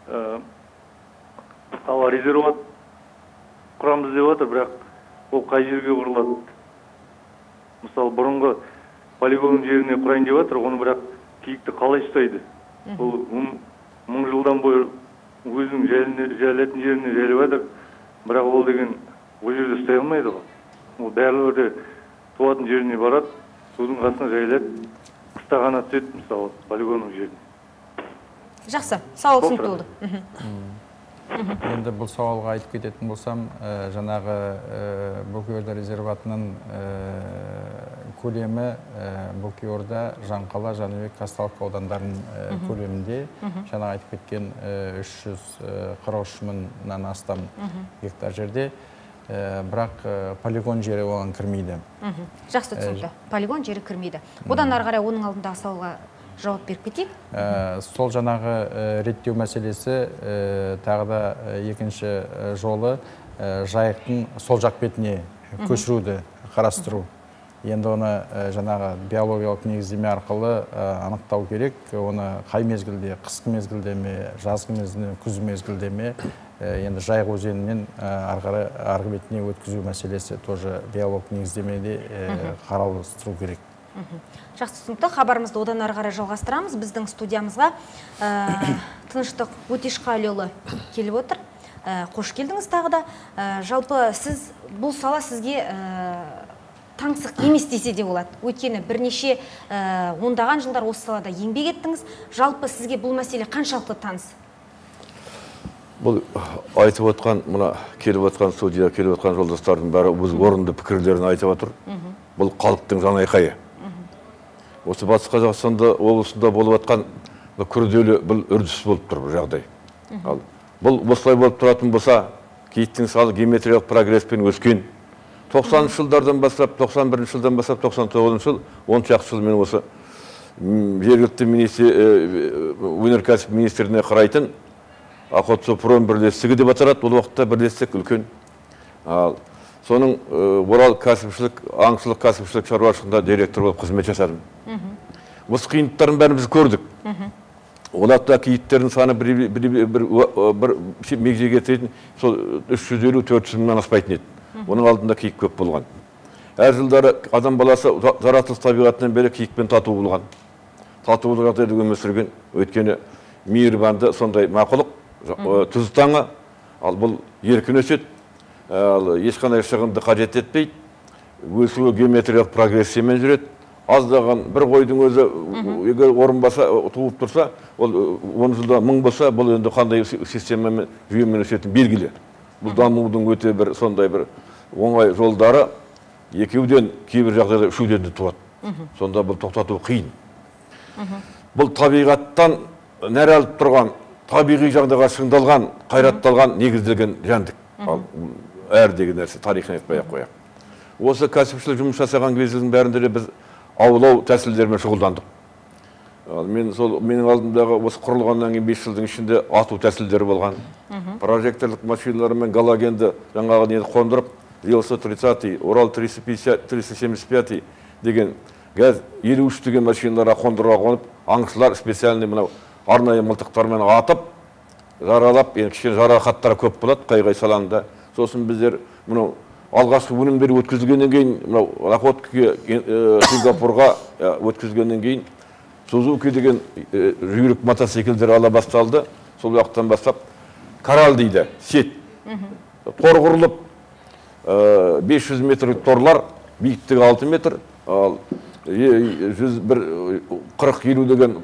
ал резерват құрамыз деп отыр, бірақ ол қай жерге құрылады? Мысалы, бұрынғы полигон жеріне құрайын деп отыр, оны бірақ киікті қалай ұстайды? Ол мың жылдан бойы өзінің жайлатын жеріне жайлап жатыр, бірақ ол деген ол жерде ұстай алмайды ғой. Ол бәрілерде туатын жеріне барады, судың қасына жайлап, қыста ғана түседі, мысалы, полигонның жеріне. Жақсы, сауал түсінікті болды. Енді бұл сауалға айтып кететін болсам, жаңағы Бөкейорда резерватының көлемі Бөкейорда, Жаңқала, Жәнібек, Казталовка аудандарының көлемінде. Жаңа айтып кеткен үш жүз қырық үш мыңнан астам гектар жерде. Бірақ полигон жері оған кірмейді. Жақсы түсінікті. Полигон жері кірмейді. Одан ары қарай оның алдындағы сауалға жауап беріп кетейік. Сол жаңағы реттеу мәселесі тағы да екінші жолы жайықтың сол жақ бетіне көшіруді қарастыру. Енді оны жаңағы биологиялық негіздеме арқылы анықтау керек. Оны қай мезгілде, қысқы мезгілде ме, жазғы мезгілде, күз мезгілде ме, енді Жайық өзенінен арғы бетіне өткізу мәселесі тоже биологиялық негіздемеде қарастыру керек. Жақсы түсінікті. Хабарымызды одан ары қарай жалғастырамыз. Біздің студиямызға Тыныштық Өтешқалиұлы келіп отыр. Қош келдіңіз тағы да. Жалпы сіз бұл сала сізге таңсық емес десе де болады. Өйткені бірнеше ондаған жылдар осы салада еңбек еттіңіз. Жалпы сізге бұл мәселе қаншалықты таныс? Бұл айтып отқан, мына келіп отқан студия, келіп отқан жолдастардың бәрі өз орынды пікірлерін айтып отыр. Бұл халықтың жан айқайы. Осы Батыс Қазақстанда облысында болып отқан күрделі бұл үрдіс болып тұр бұл жағдай. Бұл осылай болып тұратын болса, киіктің саны геометриялық прогресспен өскен. тоқсаныншы жылдардан бастап, тоқсан бірінші жылдан бастап, тоқсан тоғызыншы жыл, он шақты жыл мен осы жергілікті өнеркәсіп министріне қарайтын Охотзоопром бірлестігі деп аталады. Ол уақытта бірлестік үлкен. Соның Орал кәсіпшілік, аңшылық кәсіпшілік шаруашылығында директор болып қызмет жасадым. Осы қиындықтарын бәріміз көрдік. Олақта киіктердің саны бір мегзеге тетін үш жүз елу төрт жүз мыңнан аспайтын еді. Оның алдында киік көп болған. Әр жылдары адам баласы жаратылыс табиғатынан бері киікпен тату болған. Тату болған жағдайда өмір сүрген. Өйткені мейірбанды сондай мақұлық, тұз таңы, ал бұл еркін өседі, ешқандай шығынды қажет етпейді, өсуі геометриялық прогрессиямен жүреді. Аздаған бір қойдың өзі егер орынбаса, туып тұрса, ол он жылда мың болса, бұл енді қандай системамен, жүйемен өсетін белгілі. Бұл дамудың өте бір сондай бір оңай жолдары екеуден кейбір жағдайда үшеуден де туады. Сонда бұл тоқтату қиын. Бұл табиғаттан нәр алып тұрған, табиғи жағдайға шыңдалған, қайратталған, негізделген жәндік. Әр деген нәрсе тарихын айтпай-ақ қояйық. Осы кәсіпшілік жұмыс жасаған кездің бәрінде де біз аулау тәсілдерімен шұғылдандық. Мен сол менің алдымдағы осы құрылғаннан кейін бес жылдың ішінде ату тәсілдері болған. Прожекторлық машиналармен галогенді жаңағы нені қондырып, Рилсо тридцатый, Орал триста семьдесят пятый деген газ елу үш деген машиналарға қондыруға қонып, аңшылар специальный мынау арнайы мылтықтармен атып, жаралап, енді кішкене жарақаттары көп болады қай-қай салаңда. Сосын біздер мынау алғашқы өнімдері өткізілгеннен кейін, мынау Находкаға, Сингапурға өткізілгеннен кейін Сузуки деген жүйрік мотоциклдер ала басталды. Сол уақыттан бастап Корал дейді, сет. Тор құрылып, бес жүз метрлік торлар, биіктігі алты метр, жүз қырық елу деген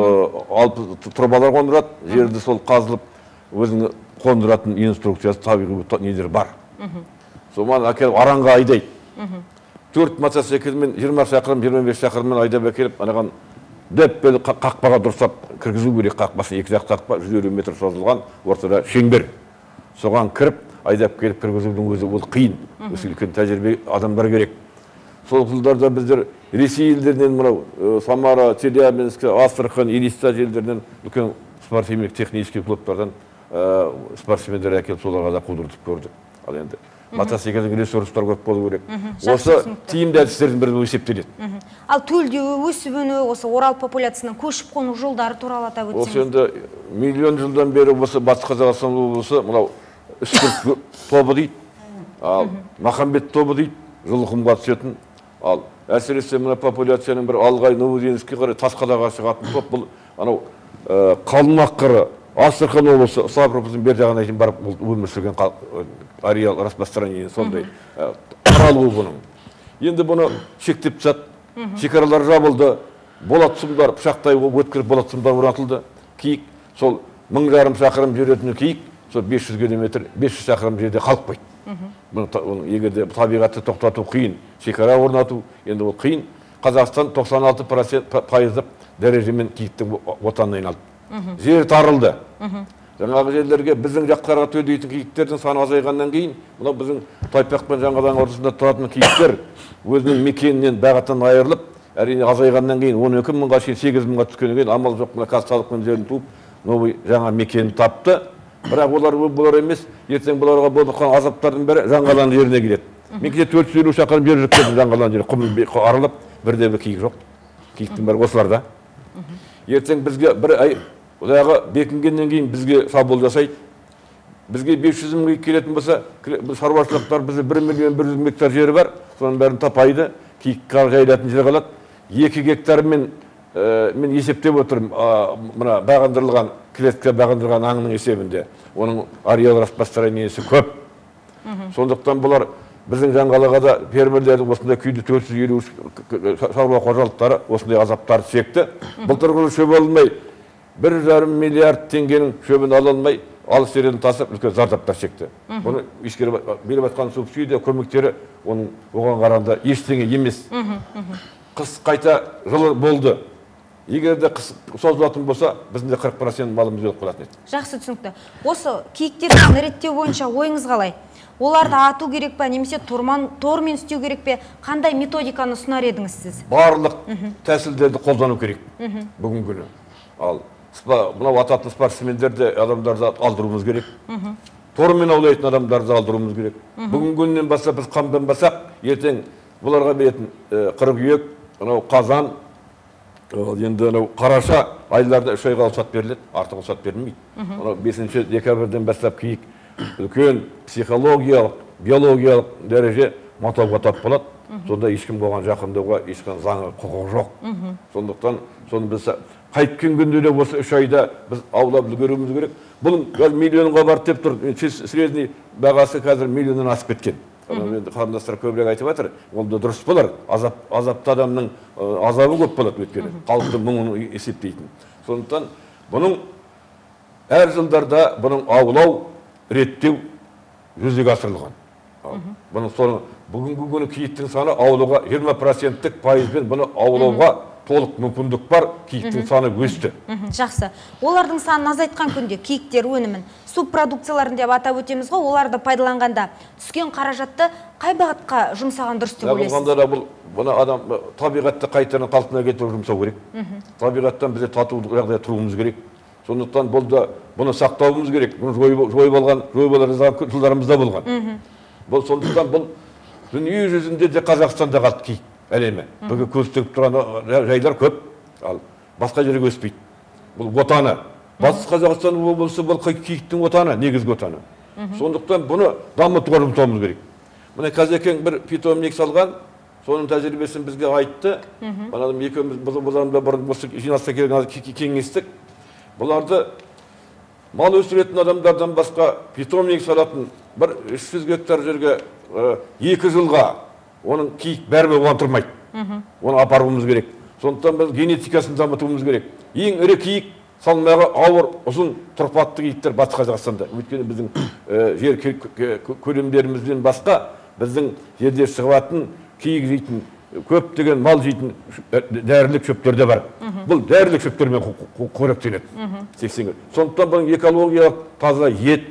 тұрбалар қондырады. Жерді сол қазылып, өзінің қондыратын инструкциясы табиғи недер бар. Соған әкеліп аранға айдайды. Төрт мотоциклмен жиырма шақырым, жиырма бес шақырыммен айдап әкеліп, анаған дөппелі қақпаға дұрыстап кіргізу керек. Қақпасы екі жақ қақпа, жүз елу метр созылған, ортада шеңбер. Соған кіріп, айдап келіп кіргізудің өзі ол қиын. Осы үлкен тәжірибе адамдар керек. Сол жылдарда біздер Ресей елдерінен мынау Самара, Челябинск, Астрахан, Елиста елдерінен үлкен спортивный технический клубтардан спортсмендер әкеліп соларға да қудыртып көрдік. Ал енді мотоциклдің ресурстар көп болу керек. Осы тиімді әдістердің бірі есептеледі. Ал төлде өсіп өну, осы Орал популяциясының көшіп қону жолдары туралы атап өтсеңіз. Осы енді миллион жылдан бері осы Батыс Қазақстан облысы мынау үскірт тобы дейді, ал Махамбет тобы дейді, Жылқұмға түсетін. Ал әсіресе мына популяцияның бір Алғай, Новодинскке қарай Тасқалаға шығатын топ, бұл анау Қалмақ қыры, Астрахан облысы, Ставропольдің бер жағына дейін барып өмір сүрген ареал распространение сондай таралуы бұның. Енді бұны шектеп тастады, шекаралар жабылды, болат сымдар пышақтай өткіріп болат сымдар орнатылды. Киік сол мың жарым шақырым жүретін киік сол бес жүз километр, бес жүз шақырым жерде қалып қойды. Егерде табиғатты тоқтату қиын, шекара орнату енді ол қиын. Қазақстан тоқсан алты пайыздық дәрежемен киіктің отанына айналды. Жер тарылды. Жаңағы жерлерге біздің жақтарға төлейтін киіктердің саны азайғаннан кейін, мынау біздің Тайпақ пен Жаңадан ортасында тұратын киіктер өзінің мекенінен бағыттан айырылып, әрине азайғаннан кейін он екі мыңға шейін сегіз мыңға түскеннен кейін амал жоқ, мына қазталық мөлшерін туып, новый жаңа мекенін тапты. Бірақ олар бұлар емес, ертең бұларға болған азаптардың бәрі Жаңадан жеріне келеді. Мен кейде төрт жүз елу шақырым жер жүріп келдім Жаңадан жеріне, құмын аралап, бірде бір киік жоқ. Киіктің бәрі осыларда. Ертең бізге бір ай одағы бекінгеннен кейін бізге шабуыл жасайды. Бізге бес жүз мың келетін болса, шаруашылықтар бізде бір миллион бір жүз гектар жері бар, соның бәрін тапайды, киік жайылатын жер қалады. екі гектармен мен есептеп отырмын, мына бағындырылған, клетка бағындырған аңның есебінде. Оның ареал распространениесі көп. Сондықтан бұлар біздің Жаңғалағада фермерлердің осындай күйді төрт жүз елу шаруа қожалықтары осындай азаптарды шекті. Былтырғы шөп алынбай, бір жарым миллиард теңгенің шөбін ала алмай, алыс жерден тасып, үлкен зардаптар шекті. Бұны беріп жатқан субсидия көмектері оған қарағанда ештеңе емес. Қыс қайта жылы болды. Егер де қыс созылатын болса, біздің де қырық процент малымыз өліп қалатын еді. Жақсы түсінікті. Осы киіктерді реттеу бойынша ойыңыз қалай? Оларды ату керек пе, немесе тормен істеу керек пе? Қандай методиканы ұсынар едіңіз сіз? Барлық тәсілдерді қолдану керек бүгінгі күні. Ал мынау ататын спортсмендерді адамдарды алдыруымыз керек. Тормен аулайтын адамдарды алдыруымыз керек. Бүгінгі күннен бастап біз қамданбасақ, ертең бұларға беретін қыркүйек, қазан, енді қараша айларда үш айға рұқсат беріледі, артық рұқсат берілмейді. бесінші декабрьден бастап киік үлкен психологиялық, биологиялық дәреже матауға тап болады. Сонда ешкім болған жақындауға ешкім заңы құқығы жоқ. Сондықтан соны біз қайткен күнде де осы үш айда біз аулап үлгеруіміз керек. Бұл миллионға бар деп тұр. Средний бағасы қазір миллионнан асып кеткен. Қарындастар көбірек айтып жатыр, ол да дұрыс болар. Азапты адамның азабы көп болады өйткені, халықтың мұңын есептейтін. Сондықтан бұның әр жылдарда бұның аулау, реттеу жүзеге асырылған. Бұның соны бүгінгі күні киіктің саны аулауға жиырма проценттік пайызбен бұны аулауға толық мүмкіндік бар, киіктің саны өсті. Жақсы. Олардың санын азайтқан күнде киіктер өнімін субпродукцияларын деп атап өтеміз ғой, оларды пайдаланғанда түскен қаражатты қай бағытқа жұмсаған дұрыс деп ойлайсыз? Болғанда да бұл бұны адам табиғатты қайтадан қалпына келтіріп жұмсау керек. Табиғаттан бізде тату жағдайда тұруымыз керек. Сондықтан бұл да бұны сақтауымыз керек. Жойып алған, жойып алған жылдарымызда болған. Бұл сондықтан бұл дүние жүзінде де Қазақстанда қалды киік әлемі. Бүгін көз тігіп тұрған жайлар көп, ал басқа жерге өспейді. Бұл отаны. Батыс Қазақстан облысы бұл киіктің отаны, негізгі отаны. Сондықтан бұны дамытуға жұмсауымыз керек. Мына Қазекең бір питомник салған, соның тәжірибесін бізге айтты. Манадым екеуміз бұзамда бұрын осы жиналысқа келген кеңестік. Бұларды мал өсіретін адамдардан басқа питомник салатын бір үш жүз гектар жерге екі жылға оның киік бәрібір оған тұрмайды. Оны апаруымыз керек. Сондықтан біз генетикасын дамытуымыз керек. Ең ірі киік салмағы ауыр, ұзын, тұрпатты киіктер Батыс Қазақстанда. Өйткені біздің жер көлемдерімізден басқа біздің жерде шығатын киік жейтін, көптеген мал жейтін дәрілік шөптерде бар. Бұл дәрілік шөптермен қоректенеді. Сондықтан бұның экологиялық таза ет,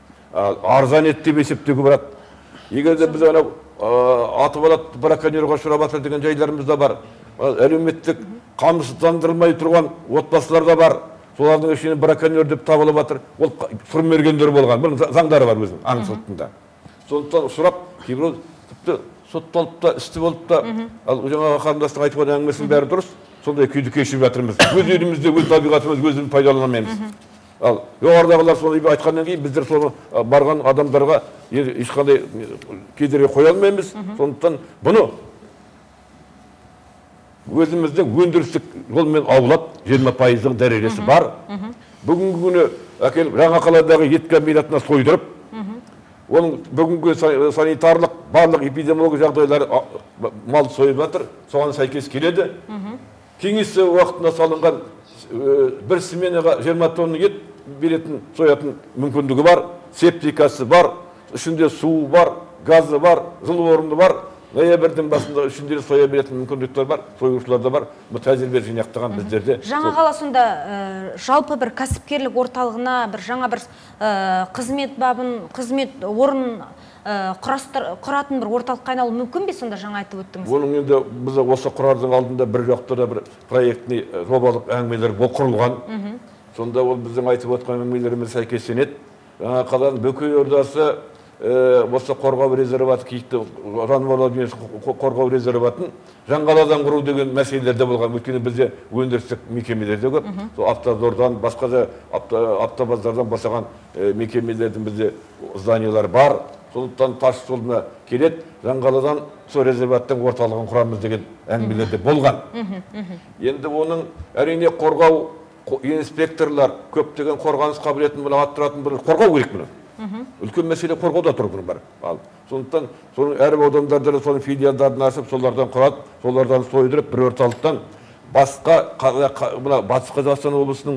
арзан ет деп есептеуге барады. Егер де біз атып алады браконьерға ұшырап жатыр деген жайларымыз да бар. Әлеуметтік қамсыздандырылмай тұрған отбасылар да бар. Солардың ішінен браконьер деп табылып жатыр. Ол сұрмергендер болған. Бұның заңдары бар өзінің аң сотында. Сондықтан ұшырап, кейбір тіпті сотталып та, істі болып та, ал жаңағы қарындастың айтып отырған әңгімесінің бәрі дұрыс. Сондай күйді кешіріп жатырмыз. Өз елімізде өз табиғатымыз өзін пайдаланамаймыз. Ал жоғарыдағылар соны айтқаннан кейін біздер соны барған адамдарға ешқандай кедергі қоя алмаймыз. Сондықтан бұны өзіміздің өндірістік жолмен аулап жиырма пайыздық дәрежесі бар. Бүгінгі күні әкеліп жаңа қаладағы ет комбинатына сойдырып, оның бүгінгі санитарлық барлық эпидемиология жағдайлары мал сойып жатыр, соған сәйкес келеді. Кеңес уақытында салынған бір сменаға жиырма тонна ет беретін, соятын мүмкіндігі бар, септикасы бар, ішінде суы бар, газы бар, жылу орны бар. Ноябрьдің басында ішінде соя беретін мүмкіндіктер бар, сойғышылар да бар. Бұл тәжірибе жинақтаған біздерде. Жаңа қаласында жалпы бір кәсіпкерлік орталығына бір жаңа бір қызмет бабын, қызмет орын құратын бір орталыққа айналу мүмкін бе, сонда жаңа айтып өттіңіз? Оның енді біз осы құрардың алдында бір жақта да бір проектный жобалық әңгімелер құрылған. Сонда ол біздің айтып отқан әңгімелеріміз сәйкестенеді. Жаңа қаланың бүкіл ордасы осы қорғау резерваты, киікті жануарлар дүниесін қорғау резерватын жаңғаладан құру деген мәселелерде болған. Өйткені бізде өндірістік мекемелерде көп. Автодордан, басқа да автобаздардан босаған мекемелердің бізде зданиялар бар. Сондықтан тас жолына келет Жаңғалыдан сол резерваттың орталығын құрамыз деген әңгімелерде болған. Енді оның әрине қорғау инспекторлар көптеген қорғаныс қабілетін арттыратын бір қорғау керек мұны. Үлкен мәселе қорғауда тұр бұның бар. Ал сондықтан соның әр аудандарда соның филиалдарын ашып, солардан құрады, солардан сойдырып бір орталықтан басқа мына Батыс Қазақстан облысының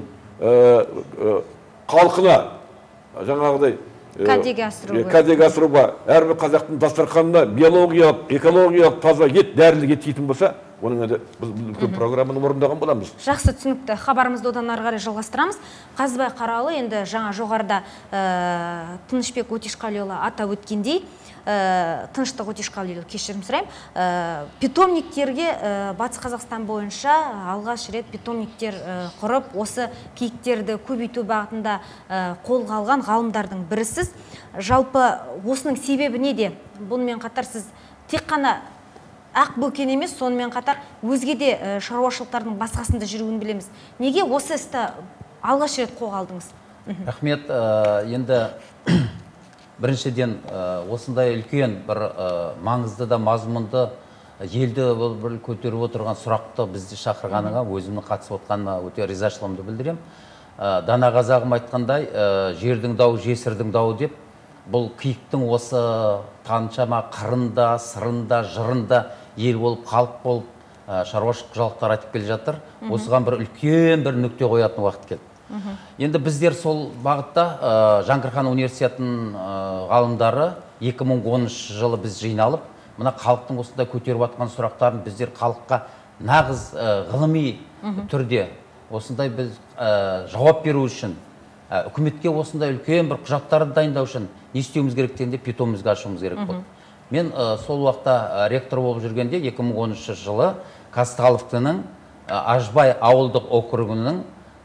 халқына жаңағыдай кәдеге асыруға, әрбір қазақтың дастарханына биологиялық, экологиялық таза ет, дәрілік ет жейтін болса, оның енді біз үлкен программаны орындаған боламыз. Жақсы, түсінікті. Хабарымызды одан ары қарай жалғастырамыз. Қазыбай Қаралы енді жаңа жоғарыда Тынышбек Өтешқалиұлы атап өткендей, Тыныштық Өтешқалиұлы, кешірім сұрайым, питомниктерге Батыс Қазақстан бойынша алғаш рет питомниктер құрып, осы киіктерді көбейту бағытында қолға алған ғалымдардың бірісіз. Жалпы осының себебі неде? Бұнымен қатар сіз тек қана ақ бөкен емес, сонымен қатар өзге де шаруашылықтардың басқасында жүруін білеміз. Неге осы істі алғаш рет қолға алдыңыз? Рахмет. Енді біріншіден осындай үлкен бір маңызды да мазмұнды елді бір көтеріп отырған сұрақты бізді шақырғаныңа, өзімнің қатысып отқаныма өте ризашылығымды білдірем. Дана қазағым айтқандай, жердің дауы жесірдің дауы деп, бұл киіктің осы қаншама қырында, сырында, жырында ел болып, халық болып, шаруашылық қожалықтар айтып келе жатыр. Осыған бір үлкен бір нүкте қоятын уақыт келді. Енді біздер сол бағытта Жаңғырхан университетінің ғалымдары екі мың оныншы жылы біз жиналып, мына халықтың осында көтеріп жатқан сұрақтарын біздер халыққа нағыз ғылыми түрде осындай біз жауап беру үшін, үкіметке осындай үлкен бір құжаттарды дайындау үшін не істеуіміз керектігінде питомымызға ашуымыз керек болды. Мен сол уақытта ректор болып жүргенде екі мың оныншы жылы Қазталовтың Ажбай ауылдық округінің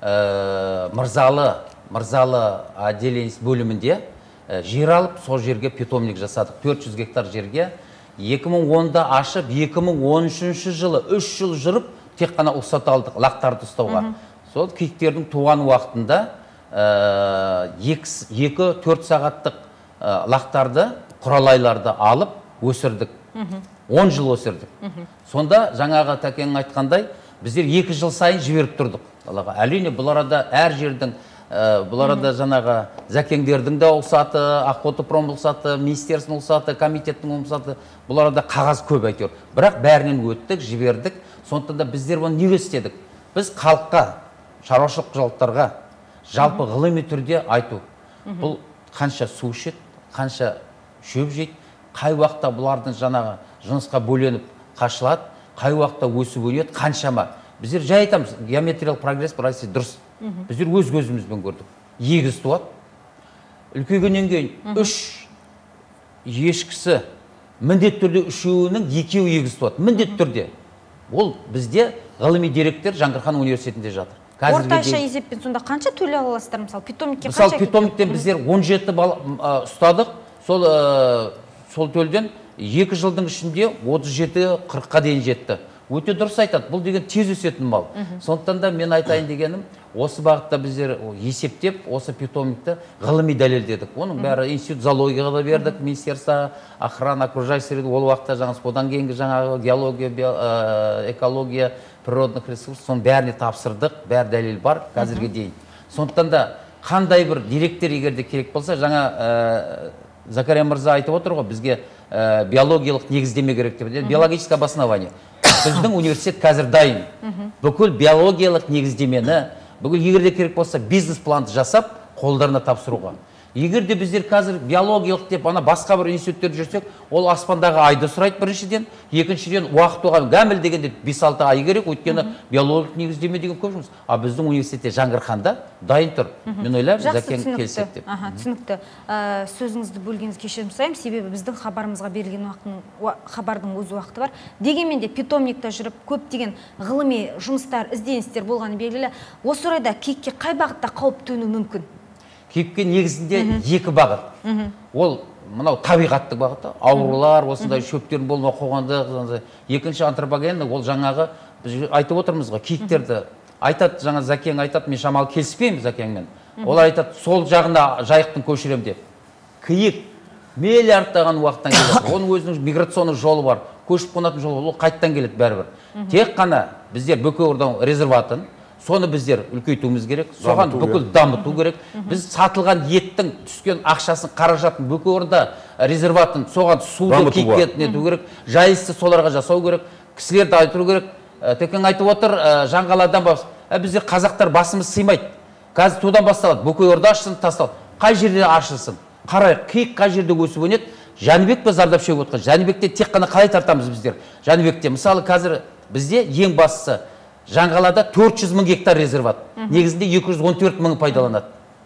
Мырзалы Мырзалы отделение бөлімінде жер алып, сол жерге питомник жасадық. төрт жүз гектар жерге екі мың онда ашып, екі мың он үшінші жылы үш жыл жүріп, тек қана рұқсат алдық лақтарды ұстауға. Сол киіктердің туған уақытында екі төрт сағаттық лақтарды, құралайларды алып өсірдік. он жыл өсірдік. Сонда жаңағы тәкең айтқандай, біздер екі жыл сайын жіберіп тұрдық. Әрине бұл арада әр жердің, бұл арада жаңағы зәкеңдердің де ұлсаты, Ақтотопром ұлсаты, министерсінің ұлсаты, комитеттің ұлсаты, бұл арада қағаз көп әйтеуір. Бірақ бәрінен өттік, жібердік. Сондықтан да біздер оны неге істедік? Біз халыққа, шаруашылық қожалықтарға жалпы ғылыми түрде айту. Бұл қанша су ішеді, қанша шөп жейді, қай уақытта бұлардың жаңағы жынысқа бөленіп қашылады, қай уақытта өсіп өледі, қаншама. Біздер жай айтамыз, геометриялық прогресс бірайсы дұрыс. Біздер өз көзімізбен көрдік. Егіз туады. Үлкейгеннен кейін үш ешкісі міндетті түрде үшеуінің екеуі егіз туады. Міндетті түрде. Ол бізде ғылыми деректер Жаңғырхан университетінде жатыр. Орташа есеппен сонда қанша төле аласыздар? Мысалы, питомникке қанша? Мысалы, питомниктен біздер он жеті бала ұстадық. Сол төлден екі жылдың ішінде отыз жеті қырыққа дейін жетті. Өте дұрыс айтады. Бұл деген тез өсетін мал. Сондықтан да мен айтайын дегенім, осы бағытта біздер есептеп, осы питомникті ғылыми дәлелдедік. Оның бәрі институт зоологияға да бердік, министерство охраны окружающей среды, ол уақытта жаңағы одан кейінгі жаңағы геология, экология, природных ресурс, соның бәріне тапсырдық, бәрі дәлел бар қазірге дейін. Сондықтан да қандай бір деректер егерде керек болса, жаңа Закария мырза айтып отыр ғой, бізге биологиялық негіздеме керек деп, биологическое обоснование. Біздің университет қазір дайын. Бүкіл биологиялық негіздемені, бүкіл егерде керек болса бизнес-планды жасап, қолдарына тапсыруға. Егерде біздер қазір биологиялық деп ана басқа бір институттерде жүрсек, ол аспандағы айды сұрайды біріншіден, екіншіден уақыт оған гәміл дегенде бес алты ай керек, өйткені биологиялық негіздеме деген көп жұмыс. А біздің университетте Жаңғырханда дайын тұр. Мен ойлаймын, Зәкен келсек деп. Түсінікті. Сөзіңізді бөлгеніңіз кешірім сұраймын, себебі біздің хабарымызға берілген хабардың өз уақыты бар. Дегенмен де питомникта жүріп көптеген ғылыми жұмыстар, ізденістер болғаны белгілі. Осы орайда киікке қай бағытта қауіп төнуі мүмкін? Киікке негізінде екі бағыт. Ол мынау табиғаттық бағыты, аурулар, осындай шөптердің болма қоғанды. Екінші антропогенді, ол жаңағы біз айтып отырмыз ғой, киіктерді айтады, жаңа Зәкең айтады, мен шамалы келіспеймін Зәкеңмен. Ол айтады, сол жағына жайықтың көшірем деп. Киік миллиардтаған уақыттан келеді. Оның өзінің миграционный жолы бар, көшіп қонатын жолы бар, ол қайттан келеді бәрібір. Тек қана біздер Бөкейорда резерватын, соны біздер үлкейтуіміз керек, соған бүкіл дамыту керек. Біз сатылған еттің түскен ақшасын, қаражатын Бөкейорда резерватын, соған суды кейкетін ету керек, жайысты соларға жасау керек, кісілерді айтыру керек. Текен айтып отыр, жаңғаладан бас, біздер қазақтар басымыз сыймайды. Қазір тудан басталады, Бөкейорда ашсын, тасталады. Қай жерде ашылсын? Қарай, қиық қай жерде өсіп өнеді? Жәнібек біз зардап шегіп отқан. Жәнібекте тек қана қалай тартамыз біздер? Жәнібекте, мысалы, қазір бізде ең бастысы Жаңғалада төрт жүз мың гектар резерват. Негізінде екі жүз он төрт мың пайдаланады.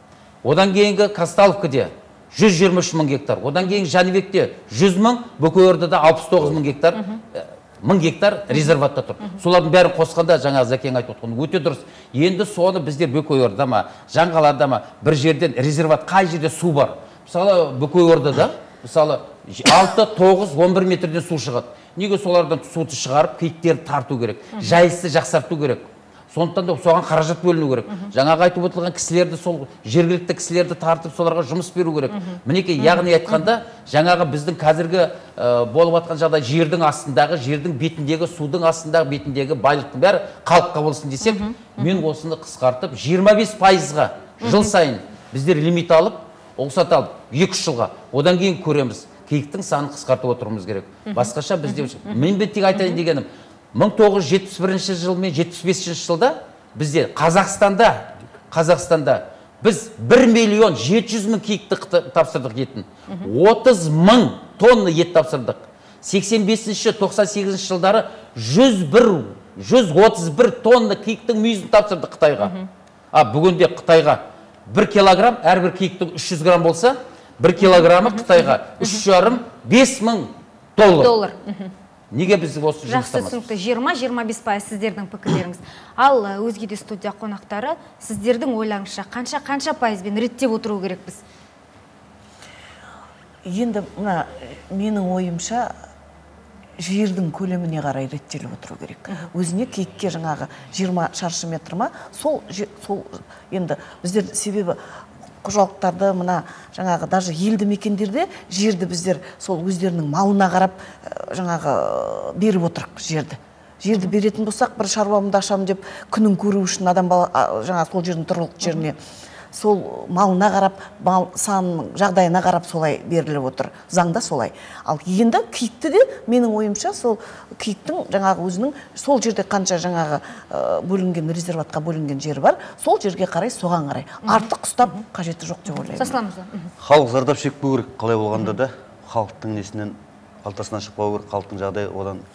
Одан кейінгі Казталовкаде жүз жиырма үш мың гектар. Одан кейін Жәнібекте жүз мың, Бөкейордада алпыс тоғыз мың гектар, мың гектар резерватта тұр. Солардың бәрін қосқанда жаңа Зәкең айтып отқан өте дұрыс. Енді соны біздер Бөкейорда ма, Жаңғалада ма бір жерден резерват қай жерде су бар? Мысалы, Бөкейордада мысалы алты, тоғыз, он бір метрден су шығады. Неге солардан суды шығарып, киіктерді тарту керек, жайысты жақсарту керек. Сондықтан да соған қаражат бөліну керек. Жаңағы айтып отырған кісілерді, сол жергілікті кісілерді тартып, соларға жұмыс беру керек. Мінекей, яғни айтқанда, жаңағы біздің қазіргі болып жатқан жағдай жердің астындағы, жердің бетіндегі, судың астындағы, бетіндегі байлықтың бәрі халыққа болсын десек, мен осыны қысқартып, жиырма бес пайызға жыл сайын біздер лимит алып, олсат алып, екі үш жылға, одан кейін көреміз. Киіктің санын қысқартып отыруымыз керек. Басқаша бізде, мен бен тек айтайын дегенім, мың тоғыз жүз жетпіс бірінші жыл мен жетпіс бесінші жылда бізде Қазақстанда, Қазақстанда біз бір миллион жеті жүз мың киікті тапсырдық етін. отыз мың тонна ет тапсырдық. сексен бесінші тоқсан сегізінші жылдары жүз бір, жүз отыз бір тонна киіктің мүйізін тапсырдық Қытайға. А бүгінде Қытайға бір килограмм, әрбір киіктің үш жүз грамм болса, бір килограммы Қытайға үш жарым, бес мың доллар. Неге біз осы жұмыстамыз? Жақсы түсінікті, жиырма жиырма бес пайыз сіздердің пікірлеріңіз. Ал өзге де студия қонақтары, сіздердің ойларыңызша қанша-қанша пайызбен реттеп отыру керекпіз? Енді мына менің ойымша жердің көлеміне қарай реттеліп отыру керек. Өзіне киікке жаңағы жиырма шаршы метр ма, сол енді біздер себебі қожалықтарды мына жаңағы даже елді мекендерде жерді біздер сол өздерінің малына қарап жаңағы беріп отырық жерді. Жерді беретін болсақ, бір шаруамды ашам деп күнін көру үшін адам бала жаңа сол жердің тұрғылықты жеріне сол малына қарап, мал санының жағдайына қарап солай беріліп отыр. Заңда солай. Ал енді киікті де менің ойымша сол киіктің жаңағы өзінің сол жерде қанша жаңағы бөлінген резерватқа бөлінген жері бар, сол жерге қарай, соған қарай. Артық ұстап қажеті жоқ деп ойлаймын. Сасыламыз. Халық зардап шекпеу керек, қалай болғанда да халықтың несінен қалтасынан шықпау керек, халықтың жағдайы одан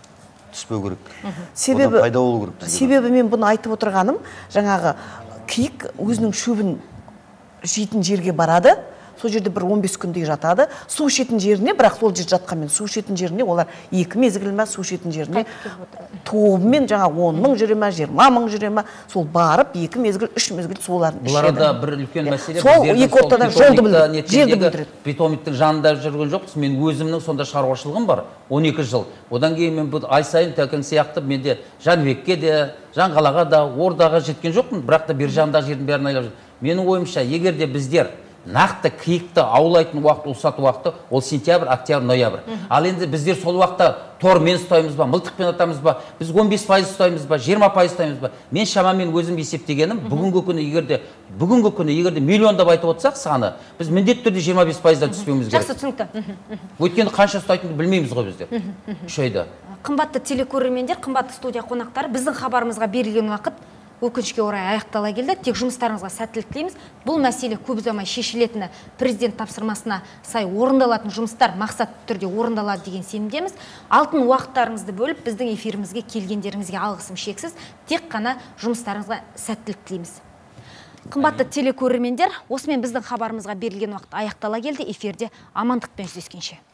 түспеу керек. Себебі пайда болу керек. Себебі мен бұны айтып отырғаным, жаңағы киік өзінің шөбін жейтін жерге барады, сол жерде бір он бес күндей жатады. Су ішетін жеріне, бірақ сол жерде жатқанмен су ішетін жеріне олар екі мезгіл ме су ішетін жеріне тобымен жаңа он мың жүре ме, жиырма мың жүре ме, сол барып екі мезгіл, үш мезгіл суларын ішеді. Бұларда бір үлкен мәселе, сол екі ортада жолды білдіреді, жерді білдіреді. Питомниктің жанында жүрген жоқпыз. Мен өзімнің сонда шаруашылығым бар, он екі жыл. Одан кейін мен бұл ай сайын Тәкен сияқты менде Жәнібекке де, Жаңғалаға да, Ордаға жеткен жоқпын, бірақ та бер жағындағы жердің бәрін айлап жүр. Менің ойымша, егер де біздер нақты киікті аулайтын уақыт, ұлсату уақыты, ол сентябрь, октябрь, ноябрь. Ал енді біздер сол уақытта тормен ұстаймыз ба, мылтықпен атамыз ба, біз он бес пайыз ұстаймыз ба, жиырма пайыз ұстаймыз ба? Мен шамамен өзім есептегенім, бүгінгі күні егерде, бүгінгі күні егерде миллиондап айтып отырсақ саны, біз міндетті түрде жиырма бес пайыздан түспеуіміз керек. Жақсы түсінікті. Өйткені қанша ұстайтынды білмейміз ғой біздер. Үш айда. Қымбатты телекөрермендер, қымбатты студия қонақтары, біздің хабарымызға берілген уақыт өкінішке орай аяқтала келді. Тек жұмыстарыңызға сәттілік тілейміз. Бұл мәселе көп ұзамай шешілетіні, президент тапсырмасына сай орындалатын жұмыстар мақсатты түрде орындалады деген сенімдеміз. Алтын уақыттарыңызды бөліп, біздің эфирімізге келгендеріңізге алғысым шексіз. Тек қана жұмыстарыңызға сәттілік тілейміз. Қымбатты телекөрермендер, осымен біздің хабарымызға берілген уақыт аяқтала келді. Эфирде амандықпен жүздескенше.